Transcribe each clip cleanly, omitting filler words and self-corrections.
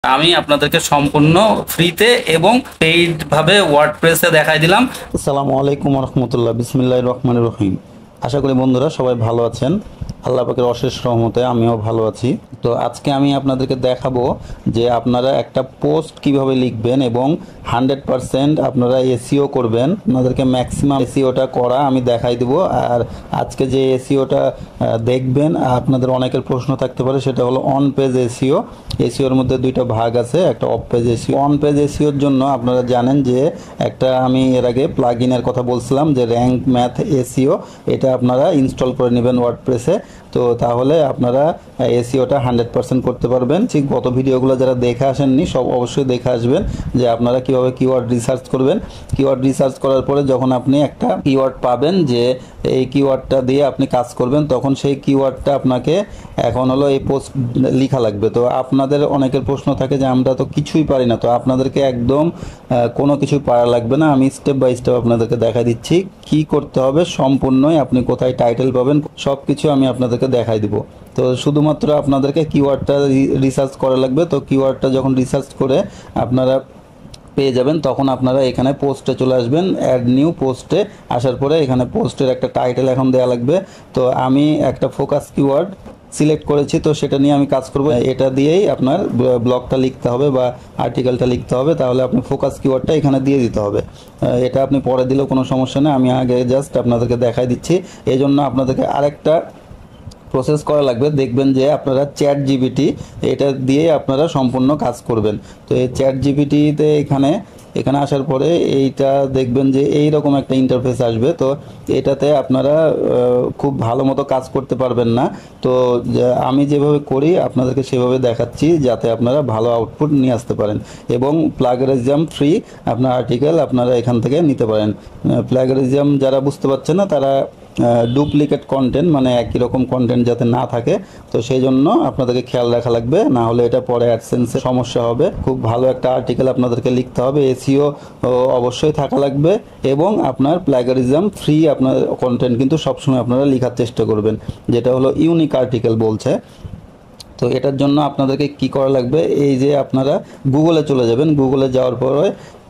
আমি আপনাদেরকে সম্পূর্ণ ফ্রিতে এবং পেইড ভাবে ওয়ার্ডপ্রেসে দেখাই দিলাম। আসসালামু আলাইকুম রহমতুল্লাহ, বিসমিল্লাহির রহমানির রহিম। আশা করি বন্ধুরা সবাই ভালো আছেন। আল্লাহ পাকের অশেষ রহমতে আমিও ভালো আছি। তো আজকে আমি আপনাদেরকে দেখাবো যে আপনারা একটা পোস্ট কিভাবে লিখবেন এবং 100% আপনারা এসইও করবেন। আপনাদেরকে ম্যাক্সিমাম এসইওটা করা আমি দেখাই দিব। আর আজকে যে এসইওটা দেখবেন, আপনাদের অনেকের প্রশ্ন থাকতে পারে, সেটা হলো অন পেজ এসইও। এসইওর মধ্যে দুইটা ভাগ আছে, একটা off page SEO. On page এসইওর জন্য আপনারা জানেন যে একটা আমি এর আগে প্লাগইনের কথা বলছিলাম যে র্যাঙ্ক ম্যাথ এসইও, এটা আপনারা ইনস্টল করে নেবেন ওয়ার্ডপ্রেসে। তো তাহলে আপনারা এসইওটা 100% করতে পারবেন। ঠিক গত ভিডিওগুলো যারা দেখে আসেননি সব অবশ্যই দেখে আসবেন যে আপনারা কিভাবে কিওয়ার্ড রিসার্চ করবেন। কিওয়ার্ড রিসার্চ করার পরে যখন আপনি একটা কিওয়ার্ড পাবেন যে এই কিওয়ার্ডটা দিয়ে আপনি কাজ করবেন, তখন সেই কিওয়ার্ডটা আপনাকে এখন হলো এই পোস্ট লেখা লাগবে। তো আপনাদের অনেকের প্রশ্ন থাকে যে আমরা তো কিছুই পারি না। তো আপনাদেরকে একদম কোনো কিছু পারা লাগবে না। আমি স্টেপ বাই স্টেপ আপনাদেরকে দেখা দিচ্ছি কি করতে হবে সম্পূর্ণই। আপনি কোথায় টাইটেল পাবেন সব কিছু আমি আপনাদেরকে দেখাই দিব। তো শুধুমাত্র আপনাদেরকে কিওয়ার্ডটা রিসার্চ করা লাগবে। তো কিওয়ার্ডটা যখন রিসার্চ করে আপনারা পেয়ে যাবেন, তখন আপনারা এখানে পোস্টে চলে আসবেন। অ্যাড নিউ পোস্টে আসার পরে এখানে পোস্টের একটা টাইটেল এখন দেওয়া লাগবে। তো আমি একটা ফোকাস কিওয়ার্ড সিলেক্ট করেছি, তো সেটা নিয়ে আমি কাজ করব। এটা দিয়েই আপনার ব্লগটা লিখতে হবে বা আর্টিকেলটা লিখতে হবে। তাহলে আপনি ফোকাস কিওয়ার্ডটা এখানে দিয়ে দিতে হবে। এটা আপনি পরে দিলেও কোনো সমস্যা নেই, আমি আগে জাস্ট আপনাদেরকে দেখাই দিচ্ছি। এই জন্য আপনাদেরকে আরেকটা প্রসেস করা লাগবে। দেখবেন যে আপনারা চ্যাট জিপিটি এটা দিয়ে আপনারা সম্পূর্ণ কাজ করবেন। তো এই চ্যাট জিপিটিতে এখানে আসার পরে এইটা দেখবেন যে এই রকম একটা ইন্টারফেস আসবে। তো এটাতে আপনারা খুব ভালো মতো কাজ করতে পারবেন না। তো আমি যেভাবে করি আপনাদেরকে সেভাবে দেখাচ্ছি যাতে আপনারা ভালো আউটপুট নিয়ে আসতে পারেন এবং প্লাগারিজম ফ্রি আপনার আর্টিকেল আপনারা এখান থেকে নিতে পারেন। প্লাগারিজম যারা বুঝতে পারছেন না, তারা ডুপ্লিকেট কন্টেন্ট মানে একই রকম কন্টেন্ট যাতে না থাকে, তো সেই জন্য আপনাদেরকে খেয়াল রাখা লাগবে, না হলে এটা পরে অ্যাডসেন্সে সমস্যা হবে। খুব ভালো একটা আর্টিকেল আপনাদেরকে লিখতে হবে, এসইও অবশ্যই থাকা লাগবে এবং আপনার প্লাগারিজম ফ্রি আপনার কন্টেন্ট কিন্তু সবসময় আপনারা লেখার চেষ্টা করবেন, যেটা হলো ইউনিক আর্টিকেল বলছে। তো এটার জন্য আপনাদেরকে কি করা লাগবে, এই যে আপনারা গুগলে চলে যাবেন। গুগলে যাওয়ার পরে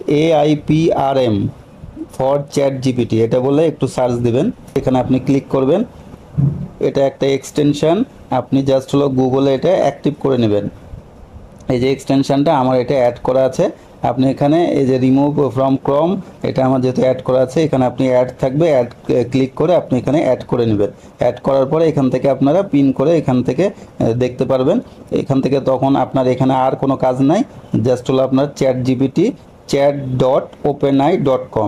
AIPRM ফর চ্যাট জিপিটি এটা বলে একটু সার্চ দিবেন। এখানে আপনি ক্লিক করবেন। এটা একটা এক্সটেনশন, আপনি জাস্ট হলো গুগলে এটা অ্যাক্টিভ করে নেবেন। এই যে এক্সটেনশনটা আমার এটা অ্যাড করা আছে, আপনি এখানে এই যে রিমুভ ফ্রম ক্রোম, এটা আমার যেহেতু অ্যাড করা আছে এখানে আপনি অ্যাড থাকবে, অ্যাড ক্লিক করে আপনি এখানে অ্যাড করে নেবেন। অ্যাড করার পরে এখান থেকে আপনারা পিন করে এখান থেকে দেখতে পারবেন। এখান থেকে তখন আপনার এখানে আর কোনো কাজ নাই, জাস্ট হলো আপনার চ্যাট জিপিটি chat.openai.com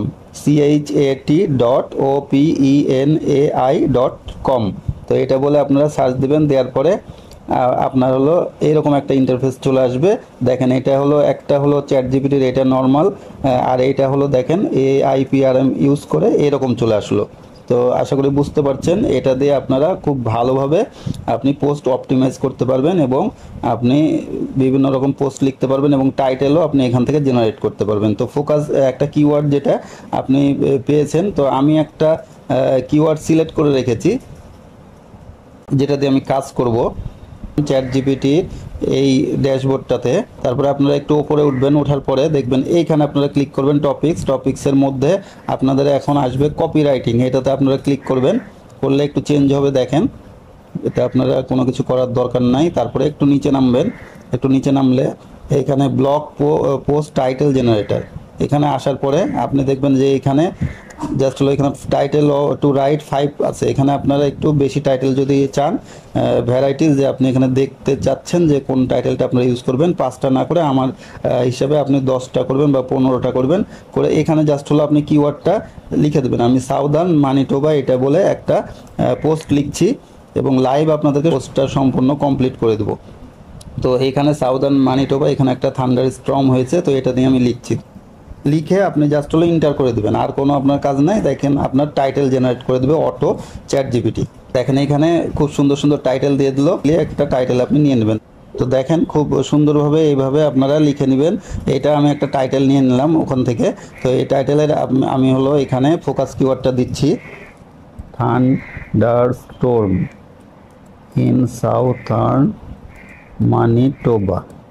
chat.openai.com। তো এটা বলে আপনারা সার্চ দিবেন। দেওয়ার পরে আপনার হলো এরকম একটা ইন্টারফেস চলে আসবে। দেখেন এটা হলো একটা হলো চ্যাট জিপিটির এটা নর্মাল, আর এইটা হলো দেখেন AIPRM ইউজ করে এরকম চলে আসলো। তো আশা করি বুঝতে পারছেন, এটা দিয়ে আপনারা খুব ভালোভাবে আপনি পোস্ট অপটিমাইজ করতে পারবেন এবং আপনি বিভিন্ন রকম পোস্ট লিখতে পারবেন এবং টাইটেলও আপনি এখান থেকে জেনারেট করতে পারবেন। তো ফোকাস একটা কিওয়ার্ড যেটা আপনি পেয়েছেন, তো আমি একটা কিওয়ার্ড সিলেক্ট করে রেখেছি যেটা দিয়ে আমি কাজ করব চ্যাট জিপিটির এই ড্যাশবোর্ডটাতে। তারপরে আপনারা একটু উপরে উঠবেন, ওঠার পরে দেখবেন এইখানে আপনারা ক্লিক করবেন টপিক্সের মধ্যে আপনাদের এখন আসবে কপিরাইটিং, এটাতে আপনারা ক্লিক করবেন। করলে একটু চেঞ্জ হবে, দেখেন এটা আপনারা কোনো কিছু করার দরকার নাই। তারপরে একটু নিচে নামবেন, একটু নিচে নামলে এখানে ব্লগ পোস্ট টাইটেল জেনারেটর, এখানে আসার পরে আপনি দেখবেন যে এখানে জাস্ট হলো এখানে টাইটেল টু রাইট 5 আছে। এখানে আপনারা একটু বেশি টাইটেল যদি চান, ভ্যারাইটিস যে আপনি এখানে দেখতে চাচ্ছেন যে কোন টাইটেলটা আপনারা ইউজ করবেন, 5টা না করে আমার হিসাবে আপনি 10টা করবেন বা 15টা করবেন। করে এখানে জাস্ট হলো আপনি কিওয়ার্ডটা লিখে দেবেন। আমি সাউদার্ন মানিটোবা এটা বলে একটা পোস্ট লিখছি এবং লাইভ আপনাদেরকে পোস্টটা সম্পূর্ণ কমপ্লিট করে দেবো। তো এখানে সাউদার্ন মানিটোবা এখানে একটা থান্ডার স্টর্ম হয়েছে, তো এটা দিয়ে আমি লিখছি। লিখে আপনি জাস্ট হলো ইন্টার করে দেবেন, আর কোনো আপনার কাজ নাই। দেখেন আপনার টাইটেল জেনারেট করে দেবে অটো চ্যাট জিপিটি। দেখেন এখানে খুব সুন্দর সুন্দর টাইটেল দিয়ে দিল, একটা টাইটেল আপনি নিয়ে নেবেন। তো দেখেন খুব সুন্দরভাবে এইভাবে আপনারা লিখে নেবেন। এটা আমি একটা টাইটেল নিয়ে নিলাম ওখান থেকে। তো এই টাইটেলের আমি হলো এখানে ফোকাস কিওয়ার্ডটা দিচ্ছি, thunder storm in southern Manitoba.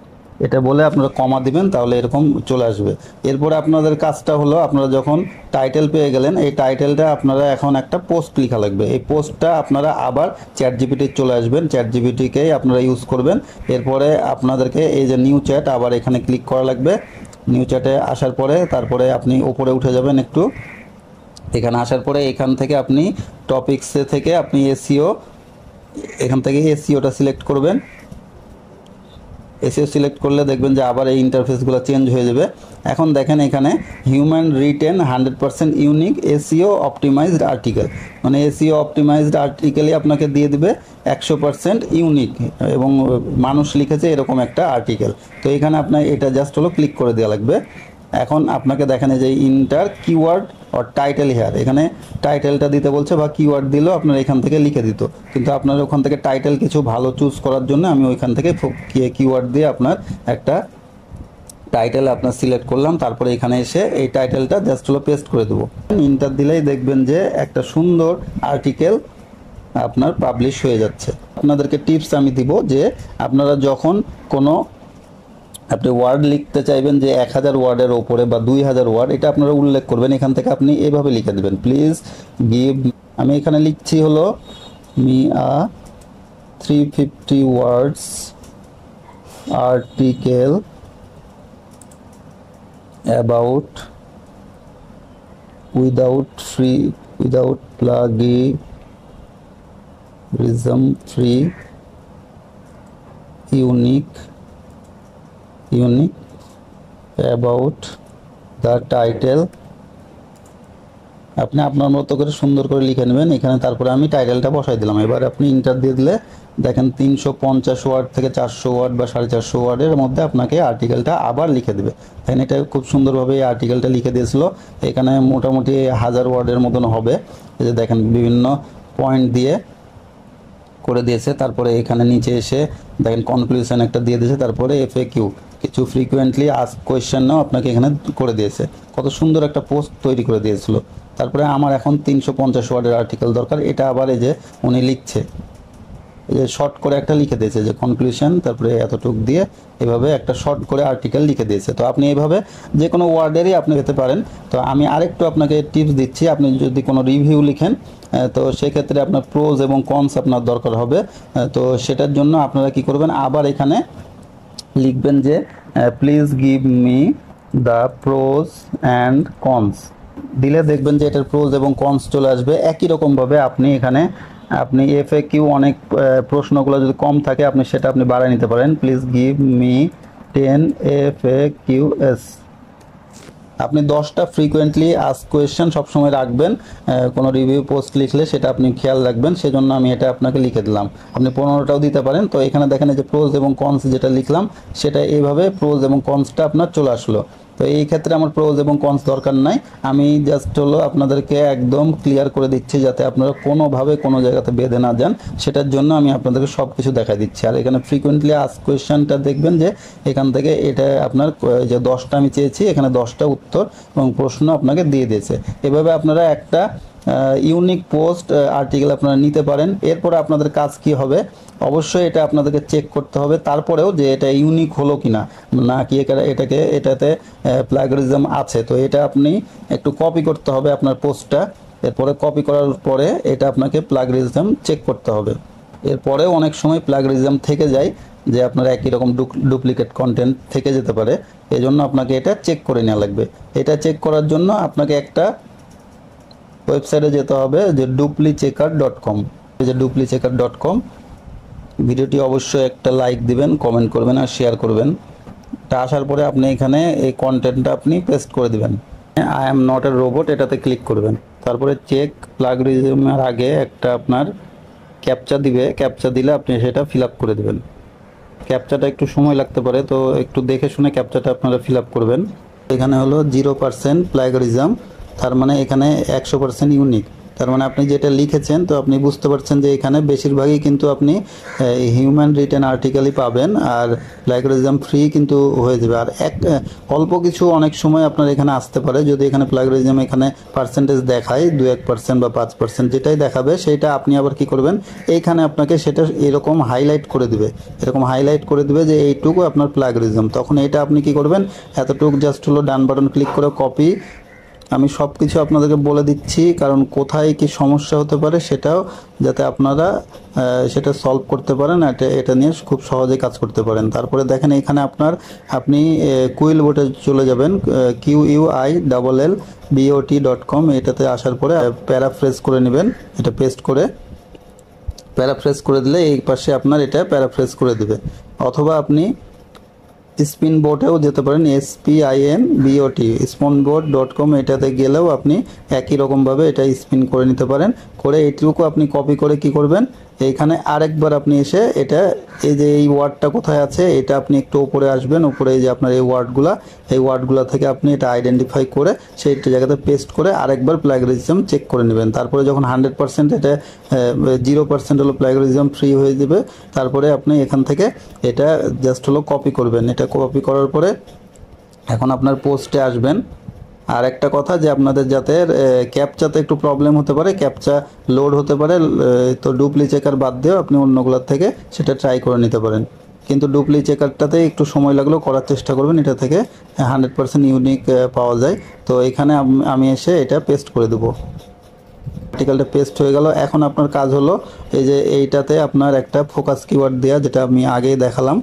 এটা বলে আপনারা কমা দিবেন, তাহলে এরকম চলে আসবে। এরপরে আপনাদের কাজটা হলো, আপনারা যখন টাইটেল পেয়ে গেলেন, এই টাইটেলটা আপনারা এখন একটা পোস্ট লেখা লাগবে। এই পোস্টটা আপনারা আবার চ্যাট জিপিটি চলে আসবেন, চ্যাট জিপিটিকেই আপনারা ইউজ করবেন। এরপরে আপনাদেরকে এই যে নিউ চ্যাট, আবার এখানে ক্লিক করা লাগবে। নিউ চ্যাটে আসার পরে তারপরে আপনি উপরে উঠে যাবেন একটু। এখানে আসার পরে এখান থেকে আপনি টপিকসে থেকে আপনি এসইও, এখান থেকে এসইওটা সিলেক্ট করবেন। এসইও সিলেক্ট করলে দেখবেন যে আবার এই ইন্টারফেসগুলো চেঞ্জ হয়ে যাবে। এখন দেখেন এখানে human written 100% unique SEO optimized article, মানে এসইও অপটিমাইজড আর্টিকেলই আপনাকে দিয়ে দিবে 100% ইউনিক এবং মানুষ লিখেছে এরকম একটা আর্টিকেল। তো এখানে আপনার এটা জাস্ট হলো ক্লিক করে দেওয়া লাগবে। এখন আপনাকে দেখেন যে ইন্টার কিওয়ার্ড আর টাইটেল হেয়ার, এখানে টাইটেলটা দিতে বলছে বা কিওয়ার্ড দিলেও আপনার এখান থেকে লিখে দিত, কিন্তু আপনার ওখান থেকে টাইটেল কিছু ভালো চুজ করার জন্য আমি ওইখান থেকে কিওয়ার্ড দিয়ে আপনার একটা টাইটেল আপনার সিলেক্ট করলাম। তারপরে এখানে এসে এই টাইটেলটা জাস্ট হলো পেস্ট করে দেবো। ইন্টার দিলেই দেখবেন যে একটা সুন্দর আর্টিকেল আপনার পাবলিশ হয়ে যাচ্ছে। আপনাদেরকে টিপস আমি দিব যে আপনারা যখন কোনো আপনি ওয়ার্ড লিখতে চাইবেন যে 1000 ওয়ার্ডের ওপরে বা 2000 ওয়ার্ড, এটা আপনারা উল্লেখ করবেন। এখান থেকে আপনি এভাবে লিখে দেবেন, প্লিজ গিভ, আমি এখানে লিখছি হলো me a 350 words article about without plagiarism, free, unique about the title. আপনি আপনার মতো করে সুন্দর করে লিখে নেবেন এখানে। তারপরে আমি টাইটেলটা বসাই দিলাম। এবার আপনি ইন্টার দিয়ে দিলে দেখেন 350 ওয়ার্ড থেকে 400 ওয়ার্ড বা 450 ওয়ার্ডের মধ্যে আপনাকে আর্টিকেলটা আবার লিখে দেবে। তাই এটা খুব সুন্দরভাবে এই আর্টিকেলটা লিখে দিয়েছিল। এখানে মোটামুটি 1000 ওয়ার্ডের মতন হবে। এই যে দেখেন বিভিন্ন পয়েন্ট দিয়ে করে দিয়েছে। তারপরে এখানে নিচে এসে দেখেন কনক্লুশন একটা দিয়ে দিয়েছে। তারপরে এফএকিউ, কিছু ফ্রিকুয়েন্টলি আস্ক কোয়েশ্চেনও আপনাকে এখানে করে দিয়েছে। কত সুন্দর একটা পোস্ট তৈরি করে দিয়েছিল। তারপরে আমার এখন 350 ওয়ার্ডের আর্টিকেল দরকার, এটা আবার এই যে উনি লিখছে, এই যে শর্ট করে একটা লিখে দিয়েছে যে কনক্লুশন, তারপরে এতটুক দিয়ে এভাবে একটা শর্ট করে আর্টিকেল লিখে দিয়েছে। তো আপনি এইভাবে যে কোনো ওয়ার্ডেরই আপনি পেতে পারেন। তো আমি আরেকটু আপনাকে টিপস দিচ্ছি, আপনি যদি কোনো রিভিউ লিখেন তো সেক্ষেত্রে আপনার প্রোজ এবং কনস আপনার দরকার হবে। তো সেটার জন্য আপনারা কি করবেন, আবার এখানে লিখবেন যে please give me the pros and cons, দিলে দেখবেন যে এটার প্রোজ এবং কনস চলে আসবে। একই রকমভাবে আপনি এখানে আপনি এফএকিউ অনেক প্রশ্নগুলো যদি কম থাকে আপনি সেটা আপনি বাড়ায় নিতে পারেন। প্লিজ গিভ মি 10 FAQs, আপনি 10টা ফ্রিকুয়েন্টলি আস্ক কোয়েশ্চেন সবসময় রাখবেন। কোনো রিভিউ পোস্ট লিখলে সেটা আপনি খেয়াল রাখবেন, সেজন্য আমি এটা আপনাকে লিখে দিলাম। আপনি 15টাও দিতে পারেন। তো এখানে দেখেন যে প্রোজ এবং কনস যেটা লিখলাম সেটা এইভাবে প্রোজ এবং কনসটা আপনার চলে আসলো। তো এই ক্ষেত্রে আমার প্রোজ এবং কনস দরকার নাই, আমি জাস্ট হলো আপনাদেরকে একদম ক্লিয়ার করে দিচ্ছি যাতে আপনারা কোনোভাবে কোনো জায়গাতে বেঁধে না যান, সেটার জন্য আমি আপনাদেরকে সব কিছু দেখা দিচ্ছি। আর এখানে ফ্রিকুয়েন্টলি আস্ক কোয়েশ্চেনটা দেখবেন যে এখান থেকে এটা আপনার যে 10টা আমি চেয়েছি, এখানে 10টা উত্তর এবং প্রশ্ন আপনাকে দিয়ে দিয়েছে। এভাবে আপনারা একটা ইউনিক পোস্ট আর্টিকেল আপনারা নিতে পারেন। এরপর আপনাদের কাজ কি হবে, অবশ্যই এটা আপনাদেরকে চেক করতে হবে তারপরেও যে এটা ইউনিক হলো কিনা, না কি এটাতে প্লাগরিজম আছে। তো এটা আপনি একটু কপি করতে হবে আপনার পোস্টটা, এরপরে কপি করার পরে এটা আপনাকে প্লাগরিজম চেক করতে হবে। এরপরেও অনেক সময় প্লাগরিজম থেকে যায়, যে আপনার একই রকম ডুপ্লিকেট কন্টেন্ট থেকে যেতে পারে, এজন্য আপনাকে এটা চেক করে নেওয়া লাগবে। এটা চেক করার জন্য আপনাকে একটা ওয়েবসাইটে যেতে হবে যে duplichecker.com, এই যে duplichecker.com। ভিডিওটি অবশ্যই একটা লাইক দিবেন, কমেন্ট করবেন আর শেয়ার করবেন। এটা আসার পরে আপনি এখানে এই কন্টেন্টটা আপনি পেস্ট করে দিবেন। I am not a robot, এটাতে ক্লিক করবেন। তারপরে চেক প্লাগরিজমের আগে একটা আপনার ক্যাপচা দিবে, ক্যাপচা দিলে আপনি সেটা ফিল আপ করে দেবেন। ক্যাপচাটা একটু সময় লাগতে পারে, তো একটু দেখে শুনে ক্যাপচাটা আপনারা ফিল আপ করবেন। এখানে হলো 0% প্লাগরিজম, তার মানে এখানে 100% ইউনিক। তো তার মানে আপনি যেটা লিখেছেন, তো আপনি বুঝতে পারছেন যে এখানে বেশিরভাগই কিন্তু আপনি হিউম্যান রিটেন আর্টিকেলই পাবেন, আর প্লাগরিজম ফ্রি কিন্তু হয়ে যাবে। আর অল্প কিছু অনেক সময় আপনার এখানে আসতে পারে, যদি এখানে প্লাগরিজম এখানে পার্সেন্টেজ দেখায় 2-1% বা 5%, যেটাই দেখাবে সেইটা আপনি আবার কি করবেন, এইখানে আপনাকে সেটা এরকম হাইলাইট করে দিবে, এরকম হাইলাইট করে দিবে যে এইটুকু আপনার প্লাগরিজম। তখন এটা আপনি কি করবেন, এতটুকু জাস্ট হলো ডান বাটন ক্লিক করে কপি। আমি সব কিছু আপনাদেরকে বলে দিচ্ছি, কারণ কোথায় কি সমস্যা হতে পারে সেটাও যাতে আপনারা সেটা সলভ করতে পারেন, এটা নিয়ে খুব সহজে কাজ করতে পারেন। তারপরে দেখেন এখানে আপনি কুইলবোটে চলে যাবেন, QUILLBOT.com, এটাতে আসার পরে প্যারাফ্রেজ করে নেবেন, এটা পেস্ট করে প্যারাফ্রেজ করে দিলে এই পাশে আপনার এটা প্যারাফ্রেজ করে দিবে। অথবা আপনি স্পিন বোর্ডেও যেতে পারেন, SPINBOT স্পিনবোর্ড.com, এটাতে গেলেও আপনি একই রকমভাবে এটা স্পিন করে নিতে পারেন। করে এইটুকু আপনি কপি করে কি করবেন, এইখানে আরেকবার আপনি এসে এটা এই যে এই ওয়ার্ডটা কোথায় আছে এটা আপনি একটু উপরে আসবেন, উপরে এই যে আপনার এই ওয়ার্ডগুলা থেকে আপনি এটা আইডেন্টিফাই করে সেই জায়গাতে পেস্ট করে আরেকবার প্লাগরিজম চেক করে নেবেন। তারপরে যখন 100% এটা 0% হলো প্লাগরিজম ফ্রি হয়ে যাবে, তারপরে আপনি এখান থেকে এটা জাস্ট হলো কপি করবেন। এটা কপি করার পরে এখন আপনার পোস্টে আসবেন। আর একটা কথা যে আপনাদের যাতে ক্যাপচাতে একটু প্রবলেম হতে পারে, ক্যাপচা লোড হতে পারে, তো ডুপ্লি চেকার বাদ দিয়েও আপনি অন্যগুলোর থেকে সেটা ট্রাই করে নিতে পারেন। কিন্তু ডুপ্লি চেকারটাতে একটু সময় লাগলেও করার চেষ্টা করবেন, এটা থেকে 100% ইউনিক পাওয়া যায়। তো এখানে আমি এসে এটা পেস্ট করে দেবো, আর্টিকেলটা পেস্ট হয়ে গেল। এখন আপনার কাজ হলো এই যে এইটাতে আপনার একটা ফোকাস কিওয়ার্ড দেওয়া, যেটা আমি আগেই দেখালাম।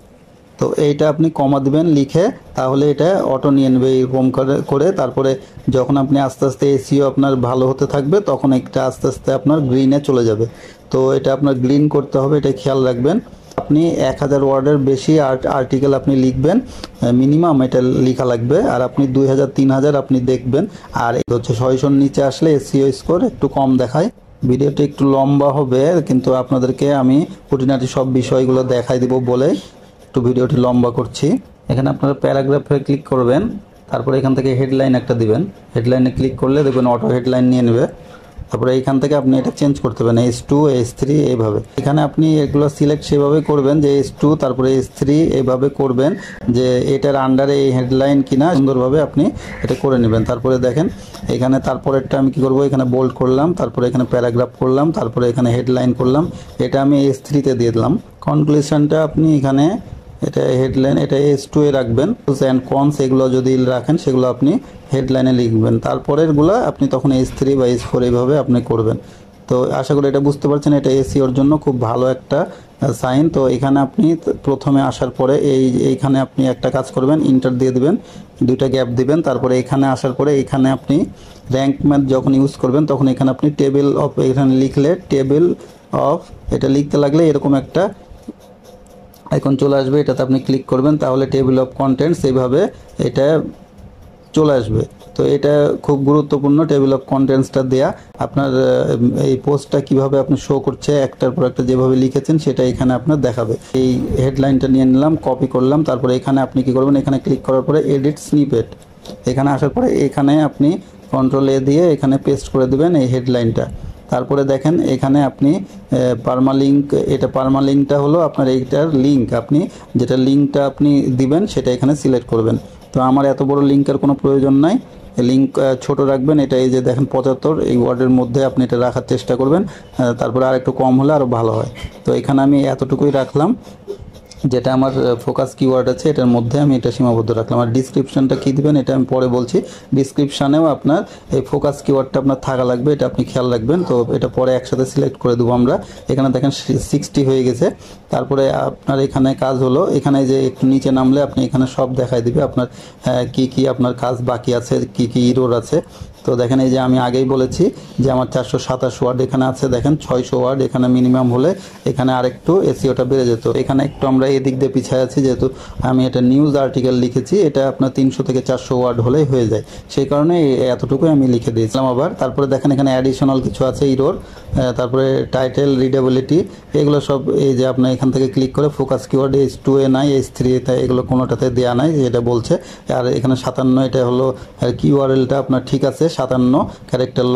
তো এইটা আপনি কমা দিবেন লিখে, তাহলে এটা অটো নিয়ে নেবে এরকম করে। তারপরে যখন আপনি আস্তে আস্তে এসইও আপনার ভালো হতে থাকবে, তখন একটা আস্তে আস্তে আপনার গ্রিনে চলে যাবে। তো এটা আপনার গ্রিন করতে হবে, এটা খেয়াল রাখবেন। আপনি 1000 ওয়ার্ডের বেশি আর্টিকেল আপনি লিখবেন, মিনিমাম এটা লেখা লাগবে। আর আপনি 2000-3000 আপনি দেখবেন। আর এটা হচ্ছে 600-র নিচে আসলে এসইও স্কোর একটু কম দেখায়। ভিডিওটি একটু লম্বা হবে, কিন্তু আপনাদেরকে আমি খুঁটিনাটি সব বিষয়গুলো দেখাই দিব বলে একটু ভিডিওটি লম্বা করছি। এখানে আপনারা প্যারাগ্রাফে ক্লিক করবেন, তারপরে এখান থেকে হেডলাইন একটা দিবেন। হেডলাইনে ক্লিক করলে দেখবেন অটো হেডলাইন নিয়ে নেবে। তারপরে এইখান থেকে আপনি এটা চেঞ্জ করতে পারেন, H2 H3 এইভাবে। এখানে আপনি এগুলো সিলেক্ট সেভাবে করবেন যে H2 তারপরে H3 এইভাবে করবেন, যে এটার আন্ডারে এই হেডলাইন কিনা সুন্দরভাবে আপনি এটা করে নেবেন। তারপরে দেখেন এখানে তারপরেরটা আমি কি করব, এখানে বোল্ড করলাম, তারপরে এখানে প্যারাগ্রাফ করলাম, তারপরে এখানে হেডলাইন করলাম, এটা আমি H3-তে দিয়ে দিলাম। কনক্লুশনটা আপনি এখানে এটা হেডলাইন, এটা H2 এ রাখবেন। প্রোস অ্যান্ড কনস এগুলো যদি রাখেন সেগুলো আপনি হেডলাইনে লিখবেন, তারপরেরগুলো আপনি তখন H3 বা H4 এইভাবে আপনি করবেন। তো আশা করি এটা বুঝতে পারছেন, এটা এসইওর জন্য খুব ভালো একটা সাইন। তো এখানে আপনি প্রথমে আসার পরে এইখানে আপনি একটা কাজ করবেন, ইন্টার দিয়ে দিবেন, 2টা গ্যাপ দিবেন। তারপরে এখানে আসার পরে এখানে আপনি র্যাঙ্ক ম্যাথ যখন ইউজ করবেন, তখন এখানে আপনি টেবিল অফ, এখানে লিখলে টেবিল অফ, এটা লিখতে লাগলে এরকম একটা আইকন চলে আসবে, এটাতে আপনি ক্লিক করবেন, তাহলে টেবিল অফ কন্টেন্টস এইভাবে এটা চলে আসবে। তো এটা খুব গুরুত্বপূর্ণ, টেবিল অফ কন্টেন্টসটা দেয়া। আপনার এই পোস্টটা কিভাবে আপনি শো করছে, একটার পর একটা যেভাবে লিখেছেন সেটা এখানে আপনার দেখাবে। এই হেডলাইনটা নিয়ে নিলাম, কপি করলাম, তারপরে এখানে আপনি কি করবেন, এখানে ক্লিক করার পরে এডিট স্নিপেট, এখানে আসার পরে এখানে আপনি কন্ট্রোল-A দিয়ে এখানে পেস্ট করে দেবেন এই হেডলাইনটা। তারপরে দেখেন এখানে আপনি পারমালিঙ্ক, এটা পারমালিঙ্কটা হলো আপনার এইটার লিঙ্ক, আপনি যেটা লিঙ্কটা আপনি দিবেন সেটা এখানে সিলেক্ট করবেন। তো আমার এত বড় লিঙ্কের কোনো প্রয়োজন নাই, লিঙ্ক ছোট রাখবেন। এটা এই যে দেখেন 75, এই ওয়ার্ডের মধ্যে আপনি এটা রাখার চেষ্টা করবেন, তারপরে আর একটু কম হলে আরও ভালো হয়। তো এখানে আমি এতটুকুই রাখলাম, যেটা আমার ফোকাস কিওয়ার্ড আছে এটার মধ্যে আমি এটা সীমাবদ্ধ রাখলাম। আর ডিসক্রিপশনটা কী দিবেন এটা আমি পরে বলছি। ডিসক্রিপশানেও আপনার এই ফোকাস কিওয়ার্ডটা আপনার থাকা লাগবে, এটা আপনি খেয়াল রাখবেন। তো এটা পরে একসাথে সিলেক্ট করে দেবো আমরা। এখানে দেখেন 60 হয়ে গেছে। তারপরে আপনার এখানে কাজ হলো, এখানে যে একটু নিচে নামলে আপনি এখানে সব দেখাই দিবে আপনার কি কি আপনার কাজ বাকি আছে, কি কি ইরোর আছে। তো দেখেন এই যে আমি আগেই বলেছি যে আমার 427 ওয়ার্ড এখানে আছে, দেখেন 600 ওয়ার্ড এখানে মিনিমাম হলে এখানে আরেকটু এসইওটা বেড়ে যেত। এখানে একটু আমরা এদিক দিয়ে পিছিয়ে আছি, যেহেতু আমি এটা নিউজ আর্টিকেল লিখেছি, এটা আপনার 300 থেকে 400 ওয়ার্ড হলেই হয়ে যায়, সেই কারণে এতটুকুই আমি লিখে দিয়েছিলাম। আবার তারপরে দেখেন এখানে অ্যাডিশনাল কিছু আছে ইরোর, তারপরে টাইটেল, রিডেবিলিটি, এগুলো সব এই যে আপনার এখান থেকে ক্লিক করে ফোকাস কিওয়ার্ড H2 এ নাই, H3 তাই এগুলো কোনোটাতে দেওয়া নাই যেটা বলছে। আর এখানে 57, এটা হলো কিউআরএলটা আপনার ঠিক আছে, 57 ক্যারেক্টার লং।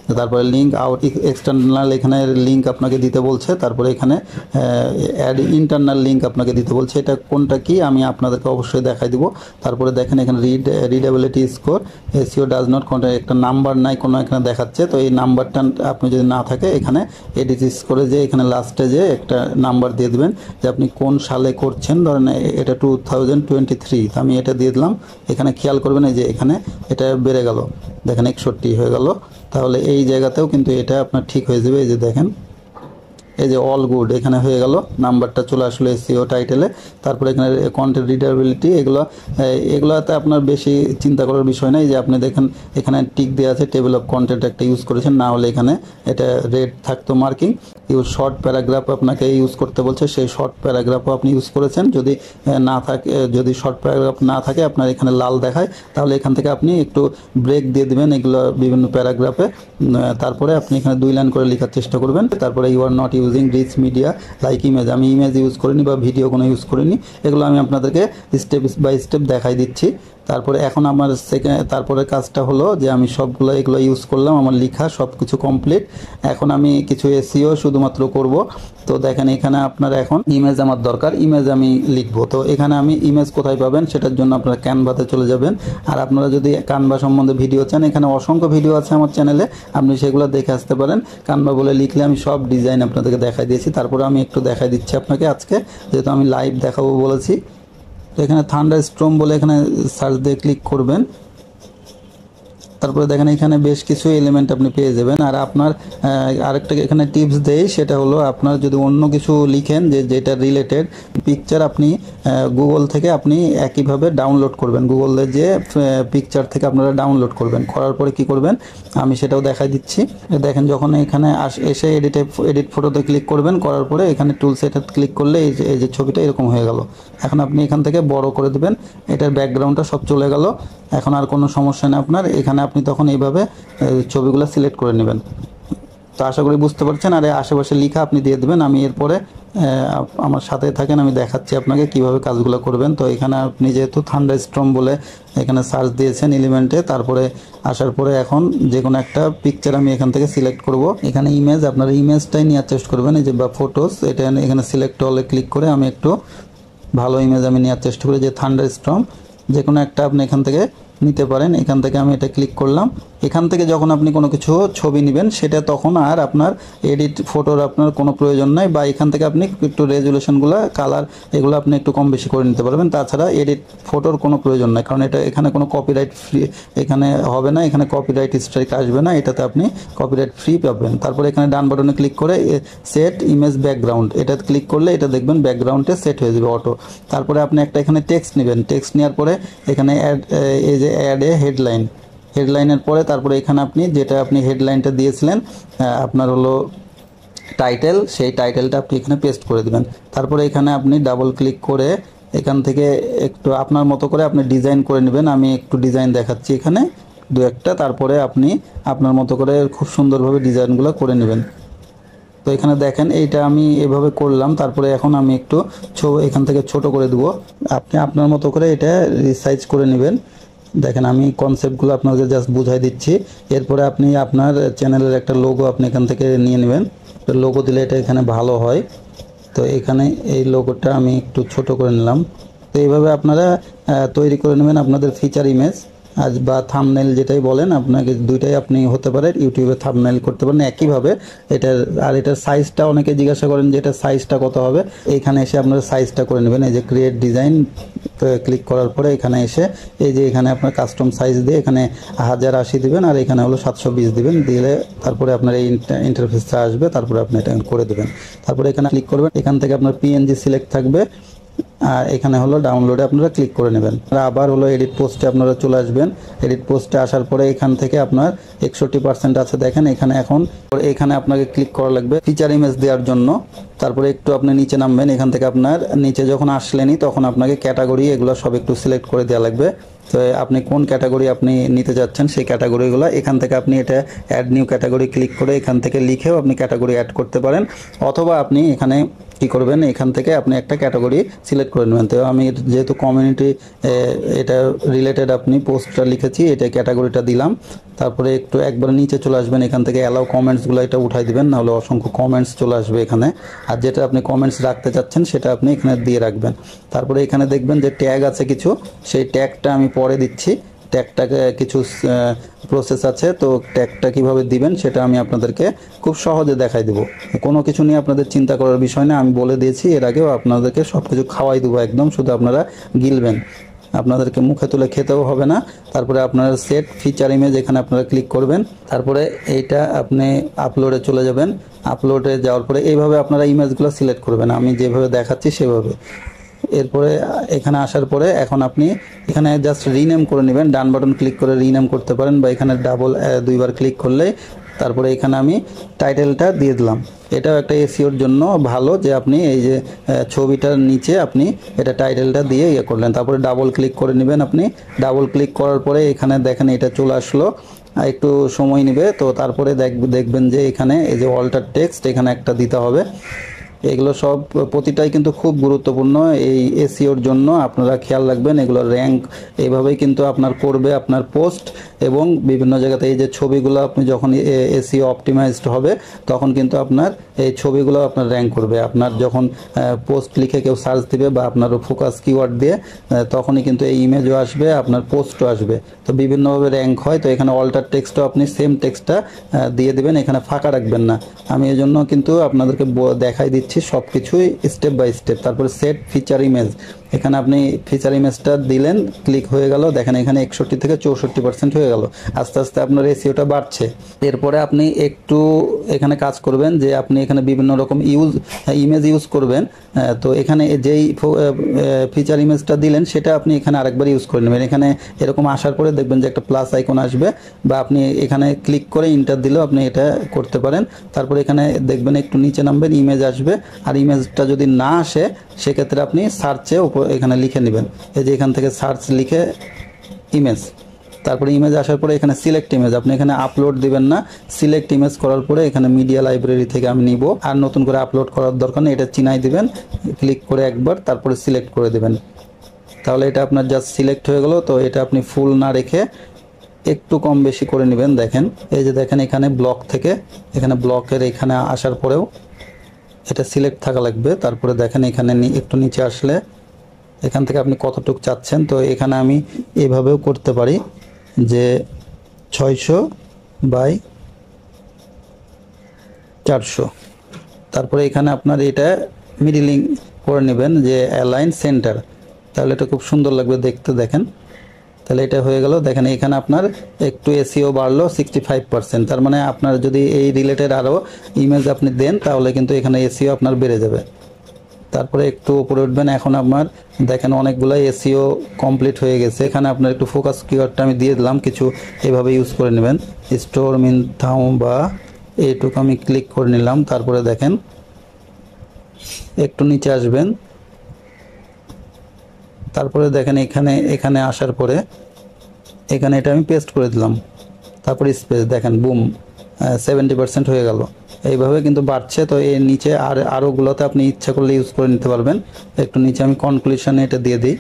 তারপরে লিঙ্ক আউট এক্সটার্নাল এখানে লিঙ্ক আপনাকে দিতে বলছে, তারপরে এখানে অ্যাড ইন্টারনাল লিঙ্ক আপনাকে দিতে বলছে। এটা কোনটা কি আমি আপনাদেরকে অবশ্যই দেখাই দিব। তারপরে দেখেন এখানে readability score SEO does not contain একটা নাম্বার নাই কোনো এখানে দেখাচ্ছে। তো এই নাম্বারটা আপনি যদি না থাকে এখানে এডিট স্কোরে যে এখানে লাস্টে যে একটা নাম্বার দিয়ে দেবেন যে আপনি কোন সালে করছেন। ধরেন এটা 2023, তো আমি এটা দিয়ে দিলাম। এখানে খেয়াল করবেন এই যে এখানে এটা বেড়ে গেল, দেখেন 61 হয়ে গেল। তাহলে এই জায়গাতেও কিন্তু এটা আপনার ঠিক হয়ে যাবে। এই যে দেখেন এই যে অল গুড এখানে হয়ে গেল, নাম্বারটা চলে আসলো এসইও টাইটেলে। তারপরে এখানে কন্টেন্ট রিডেবিলিটি এগুলোতে আপনার বেশি চিন্তা করার বিষয় নাই। যে আপনি দেখেন এখানে টিক দেওয়া আছে টেবিল অফ কন্টেন্ট একটা ইউজ করেছেন, না হলে এখানে এটা রেড থাকতো মার্কিং। ইউজ শর্ট প্যারাগ্রাফ আপনাকে ইউজ করতে বলছে, সেই শর্ট প্যারাগ্রাফও আপনি ইউজ করেছেন। যদি না থাকে, যদি শর্ট প্যারাগ্রাফ না থাকে আপনার এখানে লাল দেখায়, তাহলে এখান থেকে আপনি একটু ব্রেক দিয়ে দিবেন এগুলো বিভিন্ন প্যারাগ্রাফে। তারপরে আপনি এখানে 2 লাইন করে লেখার চেষ্টা করবেন। তারপরে you are not using rich media like image, আমি ইমেজ ইউজ করিনি বা ভিডিও কোনো ইউজ করিনি, এগুলো আমি আপনাদেরকে স্টেপ বাই স্টেপ দেখাই দিচ্ছি। তারপরে এখন আমার তারপরে কাজটা হলো যে আমি সবগুলো এগুলো ইউজ করলাম, আমার লেখা সব কিছু কমপ্লিট। এখন আমি কিছু এসইও শুধুমাত্র করব। তো দেখেন এখানে আপনার এখন ইমেজ আমার দরকার, ইমেজ আমি লিখবো। তো এখানে আমি ইমেজ কোথায় পাবেন সেটার জন্য আপনারা ক্যানভাতে চলে যাবেন। আর আপনারা যদি কানভা সম্বন্ধে ভিডিও চান, এখানে অসংখ্য ভিডিও আছে আমার চ্যানেলে, আপনি সেগুলো দেখে আসতে পারেন। কানভা বলে লিখলে আমি সব ডিজাইন আপনাদেরকে দেখাই দিয়েছি। তারপরে আমি একটু দেখাই দিচ্ছি আপনাকে আজকে, যেহেতু আমি লাইভ দেখাবো বলেছি। তো এখানে থান্ডারস্টর্ম বলে এখানে সার্চ দিয়ে ক্লিক করবেন। তারপরে দেখেন এখানে বেশ কিছু এলিমেন্ট আপনি পেয়ে যাবেন। আর আপনার আরেকটা এখানে টিপস দেই, সেটা হলো আপনার যদি অন্য কিছু লিখেন যেটা রিলেটেড পিকচার, আপনি গুগল থেকে আপনি একইভাবে ডাউনলোড করবেন। গুগলের যে পিকচার থেকে আপনারা ডাউনলোড করবেন, করার পরে কি করবেন আমি সেটাও দেখাই দিচ্ছি। দেখেন যখন এখানে এসে এডিট ফটোতে ক্লিক করবেন, করার পরে এখানে টুলস এটা ক্লিক করলে এই যে ছবিটা এরকম হয়ে গেল। এখন আপনি এখান থেকে বড় করে দেবেন, এটার ব্যাকগ্রাউন্ডটা সব চলে গেল। এখন আর কোনো সমস্যা নেই আপনার, এখানে আপনি তখন এইভাবে ছবিগুলো সিলেক্ট করে নেবেন। তো আশা করি বুঝতে পারছেন। আর আশেপাশে লেখা আপনি দিয়ে দেবেন। আমি এরপরে আমার সাথে থাকেন, আমি দেখাচ্ছি আপনাকে কিভাবে কাজগুলো করবেন। তো এখানে আপনি যেহেতু থান্ডারস্টর্ম বলে এখানে সার্চ দিয়েছেন এলিমেন্টে, তারপরে আসার পরে এখন যে কোনো একটা পিকচার আমি এখান থেকে সিলেক্ট করব। এখানে ইমেজ, আপনারা ইমেজটাই নেওয়ার চেষ্টা করবেন, এই যে বা ফটোস, এটা এখানে সিলেক্ট হলে ক্লিক করে আমি একটু ভালো ইমেজ আমি নেওয়ার চেষ্টা করি। যে থান্ডারস্টর্ম যে কোনো একটা আপনি এখান থেকে নিতে পারেন। এখান থেকে আমি এটা ক্লিক করলাম। এখান থেকে যখন আপনি কোনো কিছু ছবি নেবেন, সেটা তখন আর আপনার এডিট ফটোর আপনার কোনো প্রয়োজন নাই, বা এখান থেকে আপনি একটু রেজুলেশনগুলো, কালার এগুলো আপনি একটু কম বেশি করে নিতে পারবেন। তাছাড়া এডিট ফটোর কোনো প্রয়োজন নাই, কারণ এটা এখানে কোনো কপিরাইট ফ্রি এখানে হবে না, এখানে কপিরাইট স্ট্রাইক আসবে না, এটাতে আপনি কপিরাইট ফ্রি পাবেন। তারপরে এখানে ডান বাটনে ক্লিক করে সেট ইমেজ ব্যাকগ্রাউন্ড, এটা ক্লিক করলে এটা দেখবেন ব্যাকগ্রাউন্ডে সেট হয়ে যাবে অটো। তারপরে আপনি একটা এখানে টেক্সট নেবেন, টেক্সট নেওয়ার পরে এখানে এই যে অ্যাড এ হেডলাইনের পরে তারপরে এখানে আপনি যেটা আপনি হেডলাইনটা দিয়েছিলেন আপনার হলো টাইটেল, সেই টাইটেলটা আপনি এখানে পেস্ট করে দেবেন। তারপরে এখানে আপনি ডাবল ক্লিক করে এখান থেকে একটু আপনার মতো করে আপনি ডিজাইন করে নেবেন। আমি একটু ডিজাইন দেখাচ্ছি এখানে দু একটা, তারপরে আপনি আপনার মতো করে খুব সুন্দরভাবে ডিজাইনগুলো করে নেবেন। তো এখানে দেখেন এইটা আমি এভাবে করলাম। তারপরে এখন আমি একটু এখান থেকে ছোট করে দেবো, আপনি আপনার মতো করে এটা রিসাইজ করে নেবেন। দেখেন আমি কনসেপ্টগুলো আপনাদের জাস্ট বুঝাই দিচ্ছি। এরপরে আপনি আপনার চ্যানেলের একটা লোগো আপনি এখান থেকে নিয়ে নেবেন, লোগো দিলে এটা এখানে ভালো হয়। তো এখানে এই লোগোটা আমি একটু ছোট করে নিলাম। তো এইভাবে আপনারা তৈরি করে নেবেন আপনাদের ফিচার ইমেজ বা থাম্বনেল যেটাই বলেন, আপনাকে দুইটাই আপনি হতে পারে, ইউটিউবে থাম্বনেল করতে পারেন একইভাবে। এটার সাইজটা অনেকে জিজ্ঞাসা করেন যে এটার সাইজটা কত হবে, এইখানে এসে আপনারা সাইজটা করে নেবেন। এই যে ক্রিয়েট ডিজাইন ক্লিক করার পরে এখানে এসে এই যে এখানে আপনার কাস্টম সাইজ দিয়ে এখানে 1080 দিবেন, আর এখানে হলো 720 দিবেন, দিলে তারপরে আপনার এই ইন্টারফেসটা আসবে। তারপরে আপনি এটা করে দেবেন। তারপরে এখানে ক্লিক করবেন, এখান থেকে আপনার পিএনজি সিলেক্ট থাকবে, আর এখানে হলো ডাউনলোডে আপনারা ক্লিক করে নেবেন। আবার হলো এডিট পোস্টে আপনারা চলে আসবেন। এডিট পোস্টে আসার পরে এখান থেকে আপনার 61% আছে দেখেন এখানে। এখন এখানে আপনাকে ক্লিক করা লাগবে ফিচার ইমেজ দেওয়ার জন্য। তারপরে একটু আপনি নিচে নামবেন, এখান থেকে আপনার নিচে যখন আসলেনই তখন আপনাকে ক্যাটাগরি এগুলো সব একটু সিলেক্ট করে দেওয়া লাগবে। তো আপনি কোন ক্যাটাগরি আপনি নিতে যাচ্ছেন সেই ক্যাটাগরিগুলো এখান থেকে আপনি এটা অ্যাড নিউ ক্যাটাগরি ক্লিক করে এখান থেকে লিখেও আপনি ক্যাটাগরি অ্যাড করতে পারেন, অথবা আপনি এখানে কি করবেন, এখান থেকে আপনি একটা ক্যাটাগরি সিলেক্ট করে নেবেন। তো আমি যেহেতু কমিউনিটি এটা রিলেটেড আপনি পোস্টটা লিখেছি, এটা ক্যাটাগরিটা দিলাম। তারপরে একটু একবার নিচে চলে আসবেন, এখান থেকে অ্যালাউ কমেন্টসগুলো এটা উঠাই দিবেন, নাহলে অসংখ্য কমেন্টস চলে আসবে এখানে। আর যেটা আপনি কমেন্টস রাখতে চাচ্ছেন সেটা আপনি এখানে দিয়ে রাখবেন। তারপরে এখানে দেখবেন যে ট্যাগ আছে কিছু, সেই ট্যাগটা আমি পরে দিচ্ছি। ট্যাগটাকে কিছু প্রসেস আছে, তো ট্যাগটা কিভাবে দিবেন সেটা আমি আপনাদেরকে খুব সহজে দেখাই দেবো। কোনো কিছু নিয়ে আপনাদের চিন্তা করার বিষয় না, আমি বলে দিয়েছি এর আগেও, আপনাদেরকে সব কিছু খাওয়াই দেবো একদম, শুধু আপনারা গিলবেন, আপনাদেরকে মুখে তুলে খেতেও হবে না। তারপরে আপনারা সেট ফিচার ইমেজ এখানে আপনারা ক্লিক করবেন। তারপরে এইটা আপনি আপলোডে চলে যাবেন। আপলোডে যাওয়ার পরে এইভাবে আপনারা ইমেজগুলো সিলেক্ট করবেন, আমি যেভাবে দেখাচ্ছি সেভাবে। এরপরে এখানে আসার পরে এখন আপনি এখানে জাস্ট রিনেম করে নেবেন, ডান বাটন ক্লিক করে রিনেম করতে পারেন, বা এখানে দুইবার ক্লিক করলে তারপরে এখানে আমি টাইটেলটা দিয়ে দিলাম। এটাও একটা এসইওর জন্য ভালো যে আপনি এই যে ছবিটার নিচে আপনি এটা টাইটেলটা দিয়ে ইয়ে করলেন। তারপরে ডাবল ক্লিক করে নেবেন। আপনি ডাবল ক্লিক করার পরে এখানে দেখেন এটা চলে আসলো, একটু সময় নেবে। তো তারপরে দেখবেন যে এখানে এই যে অল্টার টেক্সট এখানে একটা দিতে হবে। এগুলো সব প্রতিটাই কিন্তু খুব গুরুত্বপূর্ণ এই এসইওর জন্য, আপনারা খেয়াল রাখবেন। এগুলো র্যাঙ্ক এইভাবেই কিন্তু আপনার করবে আপনার পোস্ট, এবং বিভিন্ন জায়গাতে এই যে ছবিগুলো আপনি যখন এসইও অপটিমাইজড হবে তখন কিন্তু আপনার এই ছবিগুলো আপনার র্যাঙ্ক করবে। আপনার যখন পোস্ট লিখে কেউ সার্চ দিবে বা আপনার ফোকাস কিওয়ার্ড দিয়ে, তখনই কিন্তু এই ইমেজও আসবে, আপনার পোস্টও আসবে। তো বিভিন্নভাবে র্যাঙ্ক হয়। তো এখানে অল্টার টেক্সটও আপনি সেম টেক্সটটা দিয়ে দেবেন, এখানে ফাঁকা রাখবেন না। আমি এই জন্য কিন্তু আপনাদেরকে দেখাই দিচ্ছি সব কিছুই স্টেপ বাই স্টেপ। তারপরে সেট ফিচার ইমেজ, এখানে আপনি ফিচার ইমেজটা দিলেন, ক্লিক হয়ে গেল, দেখেন এখানে 61 থেকে 64% হয়ে গেল। আস্তে আস্তে আপনার এসইওটা বাড়ছে। এরপরে আপনি একটু এখানে কাজ করবেন যে আপনি এখানে বিভিন্ন রকম ইমেজ ইউজ করবেন। তো এখানে যেই ফিচার ইমেজটা দিলেন সেটা আপনি এখানে আরেকবার ইউজ করে নেবেন। এখানে এরকম আসার পরে দেখবেন যে একটা প্লাস আইকন আসবে, বা আপনি এখানে ক্লিক করে ইন্টার দিলেও আপনি এটা করতে পারেন। তারপরে এখানে দেখবেন একটু নিচে নামবেন, ইমেজ আসবে। আর ইমেজটা যদি না আসে সেক্ষেত্রে আপনি সার্চে এখানে লিখে নেবেন, এই যে এখান থেকে সার্চ লিখে ইমেজ, তারপরে ইমেজ আসার পরে এখানে সিলেক্ট ইমেজ, আপনি এখানে আপলোড দিবেন না, সিলেক্ট ইমেজ করার পরে এখানে মিডিয়া লাইব্রেরি থেকে আমি নিব, আর নতুন করে আপলোড করার দরকার নেই, এটা চিনাই দিবেন, ক্লিক করে একবার, তারপরে সিলেক্ট করে দেবেন। তাহলে এটা আপনার জাস্ট সিলেক্ট হয়ে গেল। তো এটা আপনি ফুল না রেখে একটু কম বেশি করে নেবেন। দেখেন এই যে দেখেন এখানে ব্লক থেকে, এখানে ব্লকের এখানে আসার পরেও এটা সিলেক্ট থাকা লাগবে। তারপরে দেখেন এখানে একটু নিচে আসলে এখান থেকে আপনি কতটুকু চাচ্ছেন। তো এখানে আমি এভাবেও করতে পারি যে 600/400। তারপরে এখানে আপনার এটা মিডিলিং করে নেবেন যে অ্যালাইন সেন্টার, তাহলে এটা খুব সুন্দর লাগবে দেখতে। দেখেন তাহলে এটা হয়ে গেল। দেখেন এখানে আপনার একটু এসইও বাড়লো 65%, তার মানে আপনার যদি এই রিলেটেড আরও ইমেজ আপনি দেন তাহলে কিন্তু এখানে এসইও আপনার বেড়ে যাবে। তারপরে একটু উপরে উঠবেন, এখন আপনার দেখেন অনেকগুলো এসইও কমপ্লিট হয়ে গেছে। এখানে আপনার একটু ফোকাস কিওয়ার্ডটা আমি দিয়ে দিলাম, কিছু এভাবে ইউজ করে নেবেন। স্টোর মিন থাম বা এইটুকু আমি ক্লিক করে নিলাম। তারপরে দেখেন একটু নিচে আসবেন, তারপরে দেখেন এখানে আসার পরে এখানে এটা আমি পেস্ট করে দিলাম, তারপরে স্পেস, দেখেন বুম 70% হয়ে গেল। এইভাবে কিন্তু বাড়ছে। তো এর নিচে আরোগুলোতে আপনি ইচ্ছা করলে ইউজ করে নিতে পারবেন। একটু নিচে আমি কনক্লুশনে এটা দিয়ে দিই,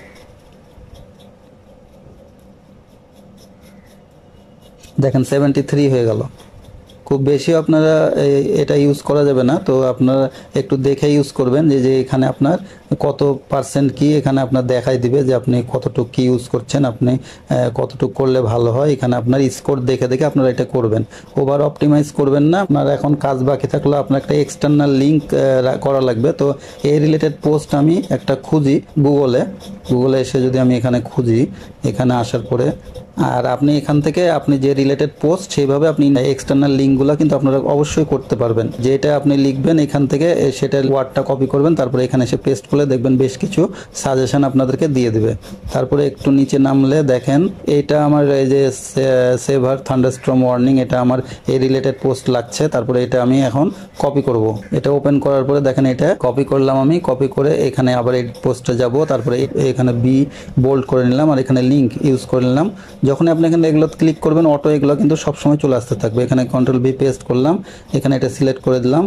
দেখেন 73 হয়ে গেল। খুব বেশি আপনারা এটা ইউজ করা যাবে না, তো আপনারা একটু দেখে ইউজ করবেন যে এখানে আপনার কত পার্সেন্ট কি এখানে আপনার দেখাই দিবে যে আপনি কতটুকু কি ইউজ করছেন, আপনি কতটুকু করলে ভালো হয়। এখানে আপনার স্কোর দেখে দেখে আপনারা এটা করবেন, ওভার অপটিমাইজ করবেন না। আপনার এখন কাজ বাকি থাকলে আপনার একটা এক্সটার্নাল লিঙ্ক করা লাগবে। তো এই রিলেটেড পোস্ট আমি একটা খুঁজি গুগলে এসে যদি আমি এখানে খুঁজি, এখানে আসার পরে আর আপনি এখান থেকে আপনি যে রিলেটেড পোস্ট সেইভাবে আপনি এক্সটার্নাল লিঙ্কগুলো কিন্তু আপনারা অবশ্যই করতে পারবেন। যেটা আপনি লিখবেন এখান থেকে সেটা ওয়ার্ডটা কপি করবেন, তারপরে এখানে এসে পেস্ট করলে দেখবেন বেশ কিছু সাজেশন আপনাদেরকে দিয়ে দেবে। তারপরে একটু নিচে নামলে দেখেন এটা আমার এই যে সেভার থান্ডারস্টর্ম ওয়ার্নিং, এটা আমার এই রিলেটেড পোস্ট লাগছে। তারপরে এটা আমি এখন কপি করব, এটা ওপেন করার পরে দেখেন এটা কপি করলাম। আমি কপি করে এখানে আবার এই পোস্টে যাব, তারপরে এখানে বি বোল্ড করে নিলাম, আর এখানে লিঙ্ক ইউজ করে নিলাম। যখন আপনি এখানে এগুলো ক্লিক করবেন অটো এগুলো কিন্তু সবসময় চলে আসতে থাকবে। এখানে কন্ট্রোল বি পেস্ট করলাম, এখানে এটা সিলেক্ট করে দিলাম,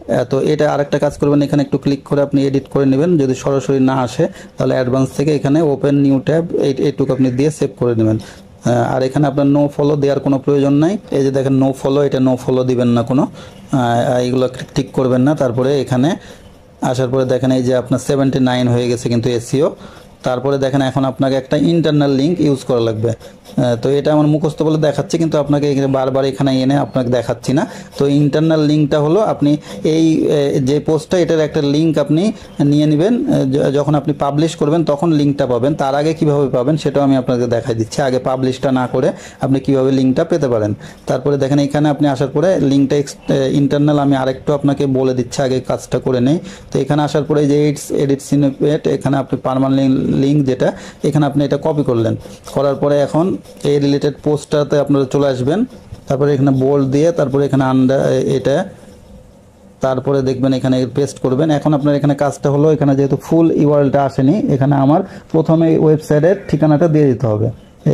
তো এটা আরেকটা কাজ করবেন, এখানে একটু ক্লিক করে আপনি এডিট করে নেবেন। যদি সরাসরি না আসে তাহলে অ্যাডভান্স থেকে এখানে ওপেন নিউ ট্যাব এইটুকু আপনি দিয়ে সেভ করে নেবেন। আর এখানে আপনার নো ফলো দেওয়ার কোনো প্রয়োজন নাই। এই যে দেখেন নো ফলো, এটা নো ফলো দিবেন না কোনো, এইগুলো ঠিক করবেন না। তারপরে এখানে আসার পরে দেখেন এই যে আপনার 79 হয়ে গেছে কিন্তু এসইও। তারপরে দেখেন এখন আপনাকে একটা ইন্টারনাল লিঙ্ক ইউজ করা লাগবে। তো এটা আমার মুখস্থ বলে দেখাচ্ছি, কিন্তু আপনাকে বারবার এখানে এনে আপনাকে দেখাচ্ছি না। তো ইন্টারনাল লিঙ্কটা হলো আপনি এই যে পোস্টটা, এটার একটা লিঙ্ক আপনি নিয়ে নেবেন। যখন আপনি পাবলিশ করবেন তখন লিঙ্কটা পাবেন। তার আগে কিভাবে পাবেন সেটাও আমি আপনাকে দেখাই দিচ্ছি। আগে পাবলিশটা না করে আপনি কিভাবে লিঙ্কটা পেতে পারেন। তারপরে দেখেন এখানে আপনি আসার পরে লিঙ্কটা ইন্টারনাল আমি আরেকটু আপনাকে বলে দিচ্ছি, আগে কাজটা করে নেই। তো এখানে আসার পরে যে এডিট স্নিপেট, এখানে আপনি পার্মানেন্ট লিঙ্ক যেটা, এখানে আপনি এটা কপি করলেন। করার পরে এখন এই রিলেটেড পোস্টটাতে আপনারা চলে আসবেন। তারপরে এখানে বোল্ড দিয়ে তারপরে এখানে আন্ডার এটা, তারপরে দেখবেন এখানে পেস্ট করবেন। এখন আপনার এখানে কাজটা হলো, এখানে যেহেতু ফুল ইউআরএলটা আসেনি, এখানে আমার প্রথমে ওয়েবসাইটের ঠিকানাটা দিয়ে দিতে হবে।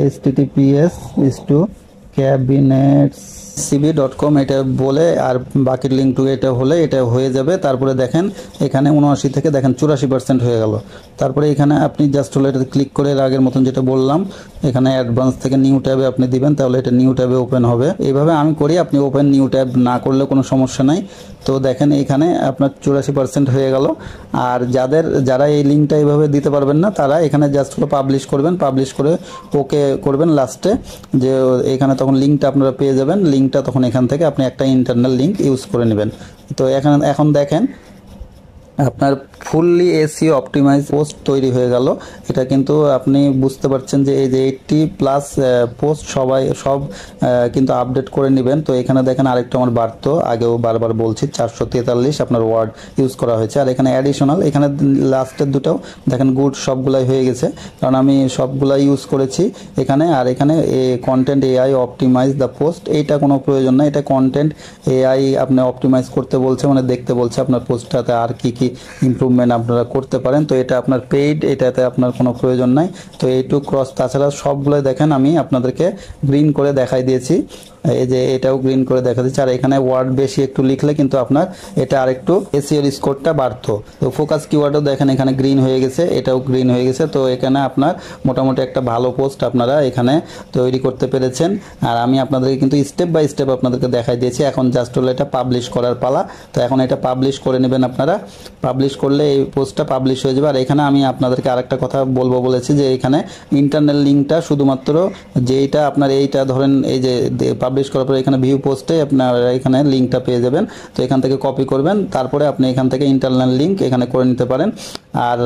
https://cabinetscb.com এটা বলে, আর বাকি লিঙ্ক টু এটা হলে এটা হয়ে যাবে। তারপরে দেখেন এখানে 79 থেকে দেখেন 84% হয়ে গেল। তারপরে এখানে আপনি জাস্ট হলো এটাতে ক্লিক করে আগের মতন যেটা বললাম, এখানে অ্যাডভান্স থেকে নিউ ট্যাবে আপনি দিবেন, তাহলে এটা নিউ ট্যাবে ওপেন হবে। এইভাবে আমি করি, আপনি ওপেন নিউ ট্যাব না করলে কোনো সমস্যা নাই। তো দেখেন এখানে আপনার 84% হয়ে গেল। আর যারা এই লিঙ্কটা এইভাবে দিতে পারবেন না, তারা এখানে জাস্ট হলো পাবলিশ করবেন, পাবলিশ করে ওকে করবেন লাস্টে, যে এখানে তখন লিঙ্কটা আপনারা পেয়ে যাবেন। লিঙ্কটা তখন এখান থেকে আপনি একটা ইন্টারনাল লিঙ্ক ইউজ করে নেবেন। তো এখন দেখেন আপনার ফুললি এসইও অপটিমাইজ পোস্ট তৈরি হয়ে গেল। এটা কিন্তু আপনি বুঝতে পারছেন যে এই যে 80+ পোস্ট সব কিন্তু আপডেট করে নেবেন। তো এখানে দেখেন আরেকটু আমার বাড়তো, আগেও বারবার বলছি 443 আপনার ওয়ার্ড ইউজ করা হয়েছে। আর এখানে অ্যাডিশনাল, এখানে লাস্টের দুটাও দেখেন গুড সবগুলাই হয়ে গেছে, কারণ আমি সবগুলাই ইউজ করেছি এখানে। আর এখানে content AI optimize the post, এইটা কোনো প্রয়োজন না। এটা কন্টেন্ট এআই আপনি অপটিমাইজ করতে বলছে, মানে দেখতে বলছে আপনার পোস্টটাতে আর কি কি ইমপ্রুভমেন্ট আপনারা করতে পারেন। তো এটা আপনার পেইড, এটাতে আপনার কোনো প্রয়োজন নাই। তো এইটুকু ক্রস, তাছাড়া সবগুলোই দেখেন আমি আপনাদেরকে গ্রিন করে দেখাই দিয়েছি। এই যে এটাও গ্রিন করে দেখা দিচ্ছে। আর এখানে ওয়ার্ড বেশি একটু লিখলে কিন্তু আপনার এটা আরেকটু এসইও স্কোরটা বাড়তো। তো ফোকাস কিওয়ার্ডও দেখেন এখানে গ্রিন হয়ে গেছে, এটাও গ্রিন হয়ে গেছে। তো এখানে আপনার মোটামুটি একটা ভালো পোস্ট আপনারা এখানে তৈরি করতে পেরেছেন। আর আমি আপনাদেরকে কিন্তু স্টেপ বাই স্টেপ আপনাদেরকে দেখাই দিয়েছি। এখন জাস্ট হলো এটা পাবলিশ করার পালা। তো এখন এটা পাবলিশ করে নেবেন আপনারা। পাবলিশ করলে এই পোস্টটা পাবলিশ হয়ে যাবে। আর এখানে আমি আপনাদেরকে আরেকটা কথা বলবো বলেছি, যে এখানে ইন্টারনাল লিঙ্কটা শুধুমাত্র যেইটা আপনার এইটা ধরেন এই যে পাবলিশ করার পরে এখানে ভিউ পোস্টে আপনার এখানে লিঙ্কটা পেয়ে যাবেন। তো এখান থেকে কপি করবেন, তারপরে আপনি এখান থেকে ইন্টারনাল লিঙ্ক এখানে করে নিতে পারেন। আর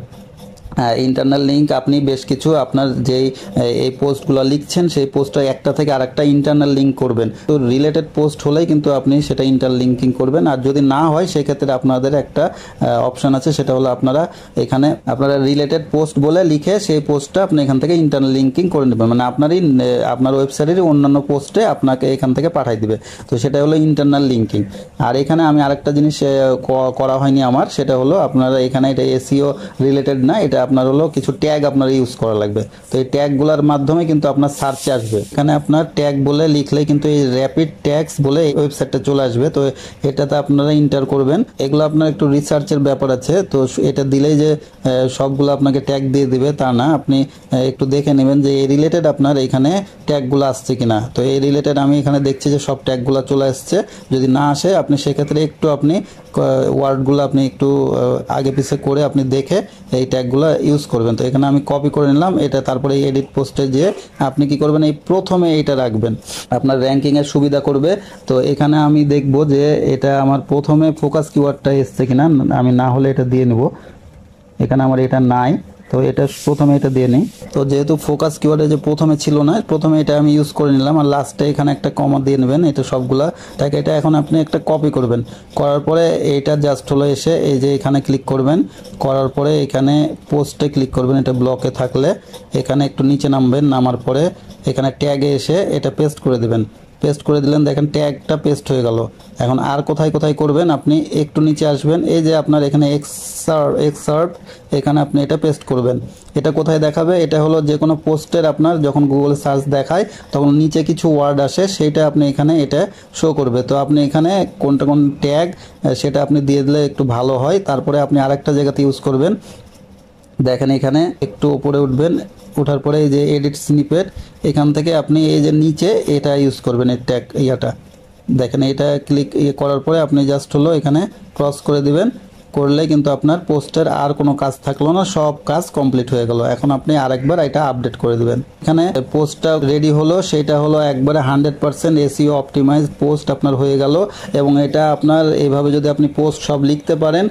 ইন্টারনাল লিঙ্ক আপনি বেশ কিছু আপনার যেই এই পোস্টগুলো লিখছেন সেই পোস্টটা একটা থেকে আরেকটা ইন্টারনাল লিঙ্ক করবেন। তো রিলেটেড পোস্ট হলেই কিন্তু আপনি সেটা ইন্টারলিঙ্কিং করবেন। আর যদি না হয় সেক্ষেত্রে আপনাদের একটা অপশন আছে, সেটা হলো আপনারা এখানে আপনারা রিলেটেড পোস্ট বলে লিখে সেই পোস্টটা আপনি এখান থেকে ইন্টারলিঙ্কিং করে নেবেন, মানে আপনার ওয়েবসাইটের অন্যান্য পোস্টে আপনাকে এখান থেকে পাঠিয়ে দিবে। তো সেটা হলো ইন্টারনাল লিঙ্কিং। আর এখানে আমি আরেকটা জিনিস করা হয়নি আমার, সেটা হলো আপনারা এখানে এটা এসইও রিলেটেড না, এটা আপনার হলো কিছু ট্যাগ আপনার ইউজ করা লাগবে। তো এই ট্যাগগুলোর মাধ্যমে কিন্তু আপনার সার্চে আসবে। এখানে আপনার ট্যাগ বলে লিখলে কিন্তু এই র্যাপিড ট্যাগস বলে এই ওয়েবসাইটটা চলে আসবে। তো এটাতে আপনারা এন্টার করবেন। এগুলো আপনার একটু রিসার্চের ব্যাপার আছে। তো এটা দিলেই যে সবগুলো আপনাকে ট্যাগ দিয়ে দিবে তা না, আপনি একটু দেখে নেবেন যে এই রিলেটেড আপনার এখানে ট্যাগগুলো আসছে কিনা। তো এই রিলেটেড আমি এখানে দেখছি যে সব ট্যাগগুলো চলে আসছে। যদি না আসে আপনি সেক্ষেত্রে একটু আপনি ওয়ার্ডগুলো আপনি একটু আগে পিছে করে আপনি দেখে এই ট্যাগগুলো ইউজ করবেন। তো এখানে আমি কপি করে নিলাম এটা। তারপরে এই এডিট পোস্টে যেয়ে আপনি কি করবেন, এই প্রথমে এইটা রাখবেন, আপনার র্যাঙ্কিংয়ের সুবিধা করবে। তো এখানে আমি দেখব যে এটা আমার প্রথমে ফোকাস কিওয়ার্ডটা এসছে কিনা, আমি না হলে এটা দিয়ে নেব। এখানে আমার এটা নাই, তো এটা প্রথমে এটা দিয়ে নিই। তো যেহেতু ফোকাস কিওয়ার্ডে যে প্রথমে ছিল না, প্রথমে এটা আমি ইউজ করে নিলাম। আর লাস্টে এখানে একটা কমা দিয়ে নেবেন। এটা সবগুলা তাকে এটা এখন আপনি একটা কপি করবেন। করার পরে এইটা জাস্ট হলো এসে এই যে এখানে ক্লিক করবেন। করার পরে এখানে পোস্টে ক্লিক করবেন, এটা ব্লকে থাকলে এখানে একটু নিচে নামবেন। নামার পরে এখানে ট্যাগে এসে এটা পেস্ট করে দেবেন। পেস্ট করে দিলেন, দেখেন ট্যাগটা পেস্ট হয়ে গেল। এখন আর কোথায় কোথায় করবেন, আপনি একটু নিচে আসবেন, এই যে আপনার এখানে এক্সার্ট, এখানে আপনি এটা পেস্ট করবেন। এটা কোথায় দেখাবে, এটা হলো যে কোনো পোস্টের আপনার যখন গুগলে সার্চ দেখায় তখন নিচে কিছু ওয়ার্ড আসে, সেইটা আপনি এখানে এটা শো করবে। তো আপনি এখানে কোন ট্যাগ সেটা আপনি দিয়ে দিলে একটু ভালো হয়। তারপরে আপনি আরেকটা জায়গাতে ইউজ করবেন, দেখেন এখানে একটু উপরে উঠবেন, ওঠার পরে এই যে এডিট স্নিপেট, এখান থেকে আপনি এই যে নিচে এটা ইউজ করবেন, এই ট্যাগ ইয়াটা দেখেন, এটা ক্লিক করার পরে আপনি জাস্ট হলো এখানে ক্রস করে দিবেন, করলে কিন্তু আপনার পোস্টের আর কোনো কাজ থাকলো না, সব কাজ কমপ্লিট হয়ে গেল। এখন আপনি আরেকবার এটা আপডেট করে দিবেন। এখানে পোস্টটা রেডি হলো, সেটা হলো একবারে 100% এসইও অপটিমাইজ পোস্ট আপনার হয়ে গেল। এবং এটা আপনার এইভাবে যদি আপনি পোস্ট সব লিখতে পারেন,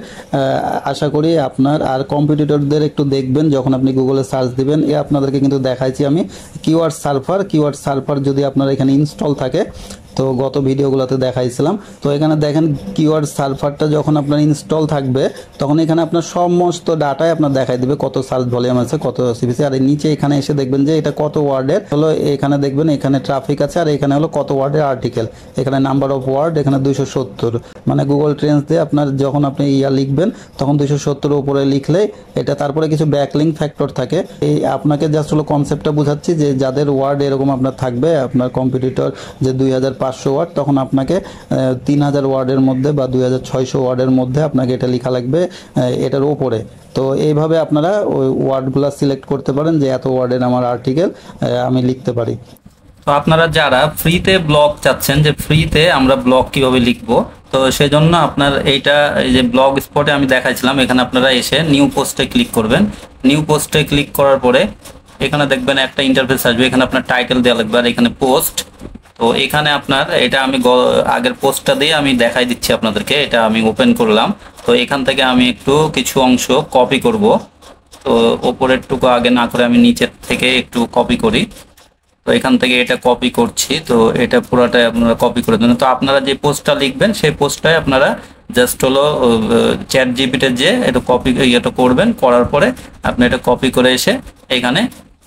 আশা করি আপনার আর কম্পিটিটরদের একটু দেখবেন যখন আপনি গুগলে সার্চ দিবেন। আপনাদেরকে কিন্তু দেখাইছি আমি কিওয়ার্ড সার্ভার যদি আপনার এখানে ইনস্টল থাকে, তো গত ভিডিওগুলোতে দেখাইছিলাম। তো এখানে দেখেন কিওয়ার্ড সার্ভারটা যখন আপনার ইনস্টল থাকবে তখন এখানে আপনার সমস্ত ডাটাই আপনার দেখাই দিবে, কত সার্চ ভলিউম আছে, কত সিপিসি। আর নিচে এখানে এসে দেখবেন যে এটা কত ওয়ার্ডের হলো, এখানে দেখবেন এখানে ট্রাফিক আছে, আর এখানে হলো কত ওয়ার্ডের আর্টিকেল, এখানে নাম্বার অফ ওয়ার্ড এখানে 270। মানে গুগল ট্রেন্ডস দিয়ে আপনার যখন আপনি লিখবেন তখন 270 উপরে লিখলে এটা, তারপরে কিছু ব্যাকলিঙ্ক ফ্যাক্টর থাকে। এই আপনাকে জাস্ট হলো কনসেপ্টটা বুঝাচ্ছি যে যাদের ওয়ার্ড এরকম আপনার থাকবে, আপনার কম্পিটিটর যে 2500 ওয়ার্ড, তখন আপনাকে 3000 ওয়ার্ডের মধ্যে বা 2600 ওয়ার্ডের মধ্যে আপনাকে এটা লেখা লাগবে এটার উপরে। তো এইভাবে আপনারা ওই ওয়ার্ডগুলো সিলেক্ট করতে পারেন যে এত ওয়ার্ডের আমার আর্টিকেল আমি লিখতে পারি। তো আপনারা যারা ফ্রিতে ব্লগ চাচ্ছেন, যে ফ্রিতে আমরা ব্লগ কিভাবে লিখবো, তো সেজন্য আপনার এইটা এই যে ব্লগ স্পটে আমি দেখাইছিলাম, এখানে আপনারা এসে নিউ পোস্টে ক্লিক করবেন। নিউ পোস্টে ক্লিক করার পরে এখানে দেখবেন একটা ইন্টারফেস আসবে, এখানে আপনার টাইটেল দেওয়া লাগবে, আর এখানে পোস্ট। তো এখানে আপনার এটা আমি আগের পোস্টটা দিয়ে আমি দেখাই দিচ্ছি আপনাদেরকে, এটা আমি ওপেন করলাম। তো এখান থেকে আমি একটু কিছু অংশ কপি করব। তো ওপরের টুকু আগে না করে আমি নিচের থেকে একটু কপি করি। তো এখান থেকে এটা কপি করছি, তো এটা পুরোটাই আপনারা কপি করে দেবেন। তো আপনারা যে পোস্টটা লিখবেন সেই পোস্টটাই আপনারা জাস্ট হলো চ্যাট জিপিটি যে এটা কপি এটা করবেন, করার পরে আপনি এটা কপি করে এসে এখানে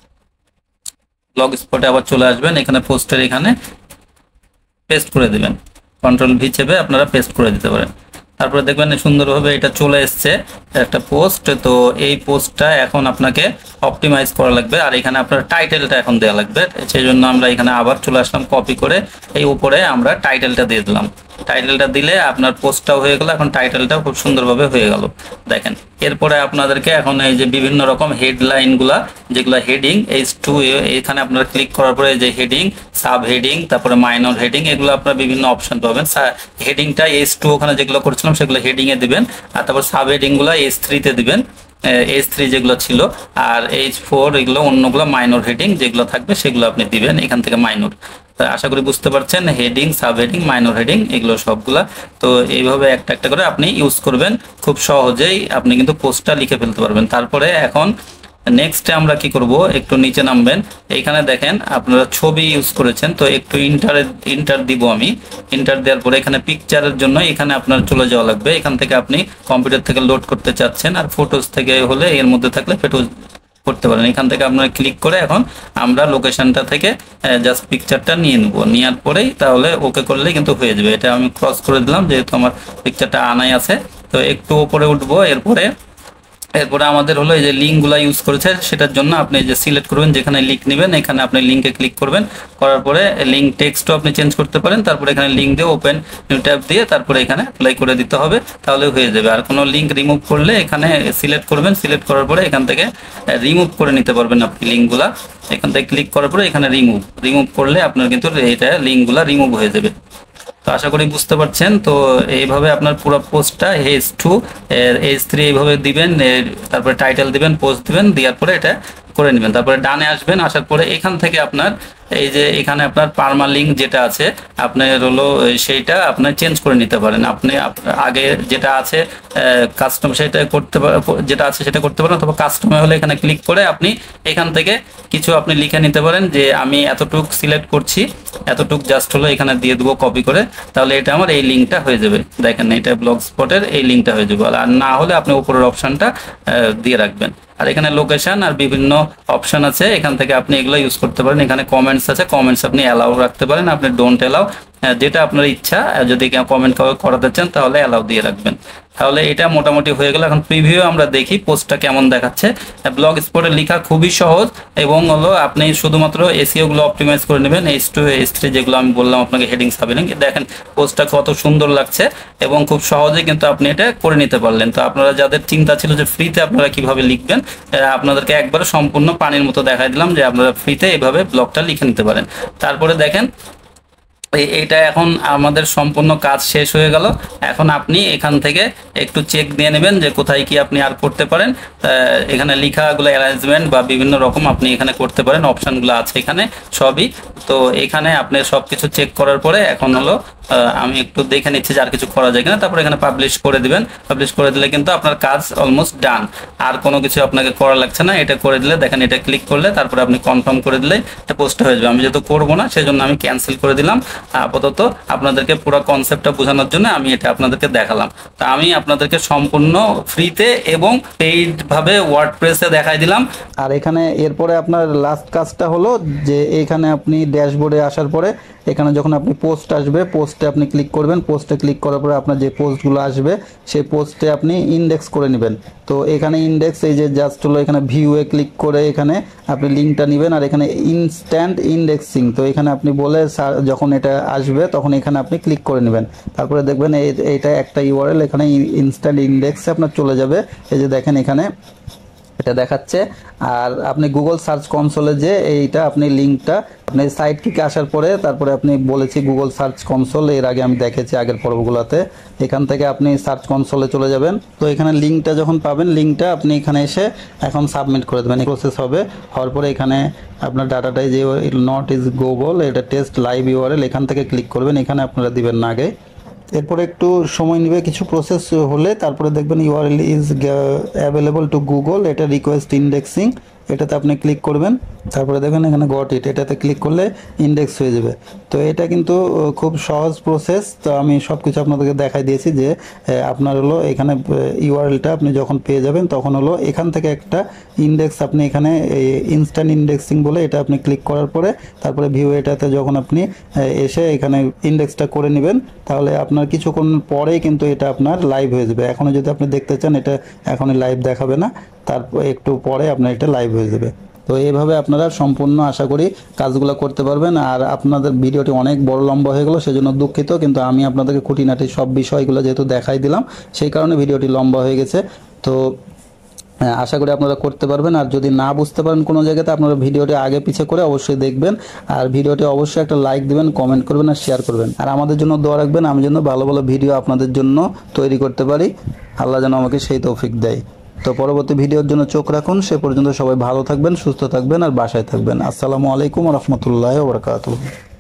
ব্লগ স্পটে আবার চলে আসবেন, এখানে পোস্টের এখানে পেস্ট করে দিবেন, কন্ট্রোল ভি চেপে আপনারা পেস্ট করে দিতে পারেন। তারপরে দেখবেন সুন্দরভাবে এটা চলে এসছে একটা পোস্ট। তো এই পোস্টটা এখন আপনাকে অপটিমাইজ করা লাগবে, আর এখানে আপনার টাইটেলটা এখন দেওয়া লাগবে। সেই জন্য আমরা এখানে আবার চলে আসলাম, কপি করে এই উপরে আমরা টাইটেলটা দিয়ে দিলাম। টাইটেলটা দিলে আপনার পোস্টটাও হয়ে গেল, এখন টাইটেলটাও খুব সুন্দরভাবে হয়ে গেল দেখেন। এরপরে আপনাদেরকে এখন এই যে বিভিন্ন রকম হেডলাইনগুলা, যেগুলো হেডিং H2, এখানে আপনারা ক্লিক করার পরে যে হেডিং, সাব হেডিং, তারপরে মাইনর হেডিং, এগুলো আপনারা বিভিন্ন অপশন পাবেন। হেডিংটা H2 ওখানে যেগুলো করছিলাম সেগুলো হেডিংয়ে দিবেন, আর তারপর সাব হেডিংগুলো H3-তে দিবেন, H3 যেগুলো ছিল, আর H4 এগুলো অন্যগুলো মাইনর হেডিং যেগুলো থাকবে সেগুলো আপনি দিবেন এখান থেকে মাইনর। আশা করি বুঝতে পারছেন, heading, sub heading, minor heading এগুলো সবগুলা। তো এইভাবে একটা একটা করে আপনি ইউজ করবেন, খুব সহজেই আপনি কিন্তু পোস্টটা লিখে ফেলতে পারবেন। তারপরে এখন নেক্সটে আমরা কি করব, একটু নিচে নামবেন, এইখানে দেখেন আপনারা ছবি ইউজ করেছেন, তো একটু ইন্টার দিব আমি। ইন্টার দেওয়ার পরে এখানে পিকচারের জন্য এখানে আপনার চলে যাওয়া লাগবে, এখান থেকে আপনি কম্পিউটার থেকে লোড করতে চাচ্ছেন, আর ফটোস থেকে হলে এর মধ্যে থাকলে ফটোস করতে পারেন। এখান থেকে আপনারা ক্লিক করে এখন আমরা লোকেশনটা থেকে জাস্ট পিকচারটা নিয়ে নেবো, নেওয়ার পরেই তাহলে ওকে করলেই কিন্তু হয়ে যাবে। এটা আমি ক্রস করে দিলাম যেহেতু আমার পিকচারটা আনাই আছে। তো একটু উপরে উঠবো, এরপরে আমাদের হলো এই যে লিঙ্কগুলো ইউজ করেছে, সেটার জন্য আপনি যে সিলেক্ট করবেন যেখানে লিঙ্ক নেবেন, এখানে আপনি লিঙ্কে ক্লিক করবেন, করার পরে লিঙ্ক টেক্সটও আপনি চেঞ্জ করতে পারেন। তারপরে এখানে লিঙ্ক দিয়ে ওপেন নিউ ট্যাব দিয়ে তারপরে এখানে অ্যাপ্লাই করে দিতে হবে, তাহলে হয়ে যাবে। আর কোনো লিঙ্ক রিমুভ করলে এখানে সিলেক্ট করবেন, সিলেক্ট করার পরে এখান থেকে রিমুভ করে নিতে পারবেন আপনি লিঙ্কগুলা। এখান থেকে ক্লিক করার পরে এখানে রিমুভ করলে আপনার কিন্তু এটা লিঙ্কগুলা রিমুভ হয়ে যাবে। তো আশা করি বুঝতে পারছেন। তো এইভাবে আপনার পুরো পোস্টটা H2 H3 এইভাবে দিবেন, তারপরে টাইটেল দিবেন, পোস্ট দিবেন, দেওয়ার পরে এটা করে নেবেন। তারপরে ডানে আসবেন, আসার পরে এখান থেকে আপনার এই যে এখানে আপনার পার্মালিঙ্ক যেটা আছে আপনার হলো সেইটা আপনার চেঞ্জ করে নিতে পারেন। আপনি আগে যেটা আছে কাস্টম সেটা করতে পারেন, যেটা আছে সেটা করতে পারেন, অথবা কাস্টমে হলে এখানে ক্লিক করে আপনি এখান থেকে কিছু আপনি লিখে নিতে পারেন যে আমি এতটুক সিলেক্ট করছি, এতটুক জাস্ট হলো এখানে দিয়ে দেবো কপি করে, তাহলে এটা আমার এই লিঙ্কটা হয়ে যাবে। দেখেন এটা ব্লগ স্পটের এই লিঙ্কটা হয়ে যাবে। আর না হলে আপনি উপরের অপশনটা দিয়ে রাখবেন। আর এখানে লোকেশন আর বিভিন্ন অপশন আছে, এখান থেকে আপনি এগুলো ইউজ করতে পারেন। এখানে কমেন্টস আছে, কমেন্টস আপনি অ্যালাউ রাখতে পারেন, আপনি ডোন্ট অ্যালাউ, যেটা আপনার ইচ্ছা। যদি কেউ কমেন্ট করাতে চান তাহলে অ্যালাউ দিয়ে রাখবেন। তাহলে এটা মোটামুটি হয়ে গেল। এখন প্রিভিউ আমরা দেখি পোস্টটা কেমন দেখাচ্ছে। ব্লগ স্পটে লেখা খুবই সহজ, এবং হলো আপনি শুধুমাত্র এসইও গুলো অপটিমাইজ করে নেবেন, H2 H3 যেগুলো আমি বললাম আপনাকে, হেডিং সাবহেডিং। দেখেন পোস্টটা কত সুন্দর লাগছে এবং খুব সহজে কিন্তু আপনি এটা করে নিতে পারলেন। তো আপনারা যাদের চিন্তা ছিল যে ফ্রিতে আপনারা কিভাবে লিখবেন, আপনাদেরকে একবারে সম্পূর্ণ পানির মতো দেখাই দিলাম যে আপনারা ফ্রিতে এইভাবে ব্লগটা লিখে নিতে পারেন। তারপরে দেখেন এইটা এখন আমাদের সম্পূর্ণ কাজ শেষ হয়ে গেল। এখন আপনি এখান থেকে একটু চেক দিয়ে নেবেন যে কোথায় কি আপনি আর করতে পারেন। এখানে লেখাগুলো অ্যারেঞ্জমেন্ট বা বিভিন্ন রকম আপনি এখানে করতে পারেন, অপশানগুলো আছে এখানে সবই। তো এখানে আপনি সব কিছু চেক করার পরে এখন হলো আমি একটু দেখে নিচ্ছি যে আর কিছু করা যায় কিনা। তারপরে এখানে পাবলিশ করে দিবেন। পাবলিশ করে দিলে কিন্তু আপনার কাজ অলমোস্ট ডান, আর কোনো কিছু আপনাকে করা লাগছে না। এটা করে দিলে দেখেন, এটা ক্লিক করলে তারপরে আপনি কনফার্ম করে দিলে এটা পোস্ট হয়ে যাবে। আমি যেহেতু করবো না সেজন্য আমি ক্যান্সেল করে দিলাম। আপাতত আপনাদেরকে পুরো কনসেপ্টটা বোঝানোর জন্য আমি এটা আপনাদেরকে দেখালাম। তা আমি আপনাদেরকে সম্পূর্ণ ফ্রিতে এবং পেইড ভাবে ওয়ার্ডপ্রেসে দেখাই দিলাম। আর এখানে এরপরে আপনার লাস্ট কাজটা হলো যে এখানে আপনি ড্যাশবোর্ডে আসার পরে এখানে যখন আপনি পোস্ট আসবে, পোস্টে আপনি ক্লিক করবেন। পোস্টে ক্লিক করার পরে আপনার যে পোস্টগুলো আসবে সেই পোস্টে আপনি ইন্ডেক্স করে নেবেন। তো এখানে ইন্ডেক্স, এই যে জাস্ট হলো এখানে ভিউয়ে ক্লিক করে এখানে আপনি লিঙ্কটা নেবেন। আর এখানে ইনস্ট্যান্ট ইন্ডেক্সিং, তো এখানে আপনি বলে যখন এটা আসবে তখন এখানে আপনি ক্লিক করে নেবেন। তারপরে দেখবেন এইটা একটা ইউআরএল এখানে ইনস্ট্যান্ট ইন্ডেক্সে আপনার চলে যাবে। এই যে দেখেন এখানে এটা দেখাচ্ছে। আর আপনি গুগল সার্চ কনসোলে যে এইটা আপনি লিঙ্কটা আপনি সাইট থেকে আসার পরে তারপরে আপনি বলেছি গুগল সার্চ কনসোল, এর আগে আমি দেখেছি আগের পর্বগুলোতে। এখান থেকে আপনি সার্চ কনসোলে চলে যাবেন। তো এখানে লিঙ্কটা যখন পাবেন, লিঙ্কটা আপনি এখানে এসে এখন সাবমিট করে দেবেন। প্রসেস হবে, হওয়ার পরে এখানে আপনার ডাটাটাই যে নট ইজ গুগল, এটা টেস্ট লাইভ ইউআরএল, এখান থেকে ক্লিক করবেন। এখানে আপনারা দিবেন না আগে। এরপরে একটু সময় নেবে কিছু প্রসেস হলে, তারপরে দেখবেন URL is available to Google, এটা রিকোয়েস্ট ইন্ডেক্সিং, এটাতে আপনি ক্লিক করবেন। তারপরে দেখবেন এখানে গট ইট, এটাতে ক্লিক করলে ইন্ডেক্স হয়ে যাবে। তো এটা কিন্তু খুব সহজ প্রসেস। তো আমি সব কিছু আপনাদেরকে দেখাই দিয়েছি যে আপনার হলো এখানে ইউআরএলটা আপনি যখন পেয়ে যাবেন তখন হলো এখান থেকে একটা ইন্ডেক্স আপনি এখানে ইনস্ট্যান্ট ইন্ডেক্সিং বলে এটা আপনি ক্লিক করার পরে তারপরে ভিউ এটাতে যখন আপনি এসে এখানে ইন্ডেক্সটা করে নেবেন তাহলে আপনার কিছুক্ষণ পরেই কিন্তু এটা আপনার লাইভ হয়ে যাবে। এখনও যদি আপনি দেখতে চান এটা এখনই লাইভ দেখাবে না, তারপর একটু পরে আপনার এটা লাইভ হয়ে যাবে। তো এইভাবে আপনারা সম্পূর্ণ আশা করি কাজগুলো করতে পারবেন। আর আপনাদের ভিডিওটি অনেক বড় লম্বা হয়ে গেল, সেজন্য দুঃখিত, কিন্তু আমি আপনাদেরকে খুঁটিনাটি সব বিষয়গুলো যেহেতু দেখাই দিলাম সেই কারণে ভিডিওটি লম্বা হয়ে গেছে। তো আশা করি আপনারা করতে পারবেন। আর যদি না বুঝতে পারেন কোনো জায়গাতে, আপনারা ভিডিওটি আগে পিছে করে অবশ্যই দেখবেন। আর ভিডিওটি অবশ্যই একটা লাইক দিবেন, কমেন্ট করবেন আর শেয়ার করবেন। আর আমাদের জন্য দোয়া রাখবেন, আমি যেন ভালো ভালো ভিডিও আপনাদের জন্য তৈরি করতে পারি। আল্লাহ যেন আমাকে সেই তৌফিক দেয়। তো পরবর্তী ভিডিওর জন্য চোখ রাখুন। সে পর্যন্ত সবাই ভালো থাকবেন, সুস্থ থাকবেন আর বাসায় থাকবেন। আসসালামু আলাইকুম ওয়া রাহমাতুল্লাহি ওয়া বারাকাতুহু।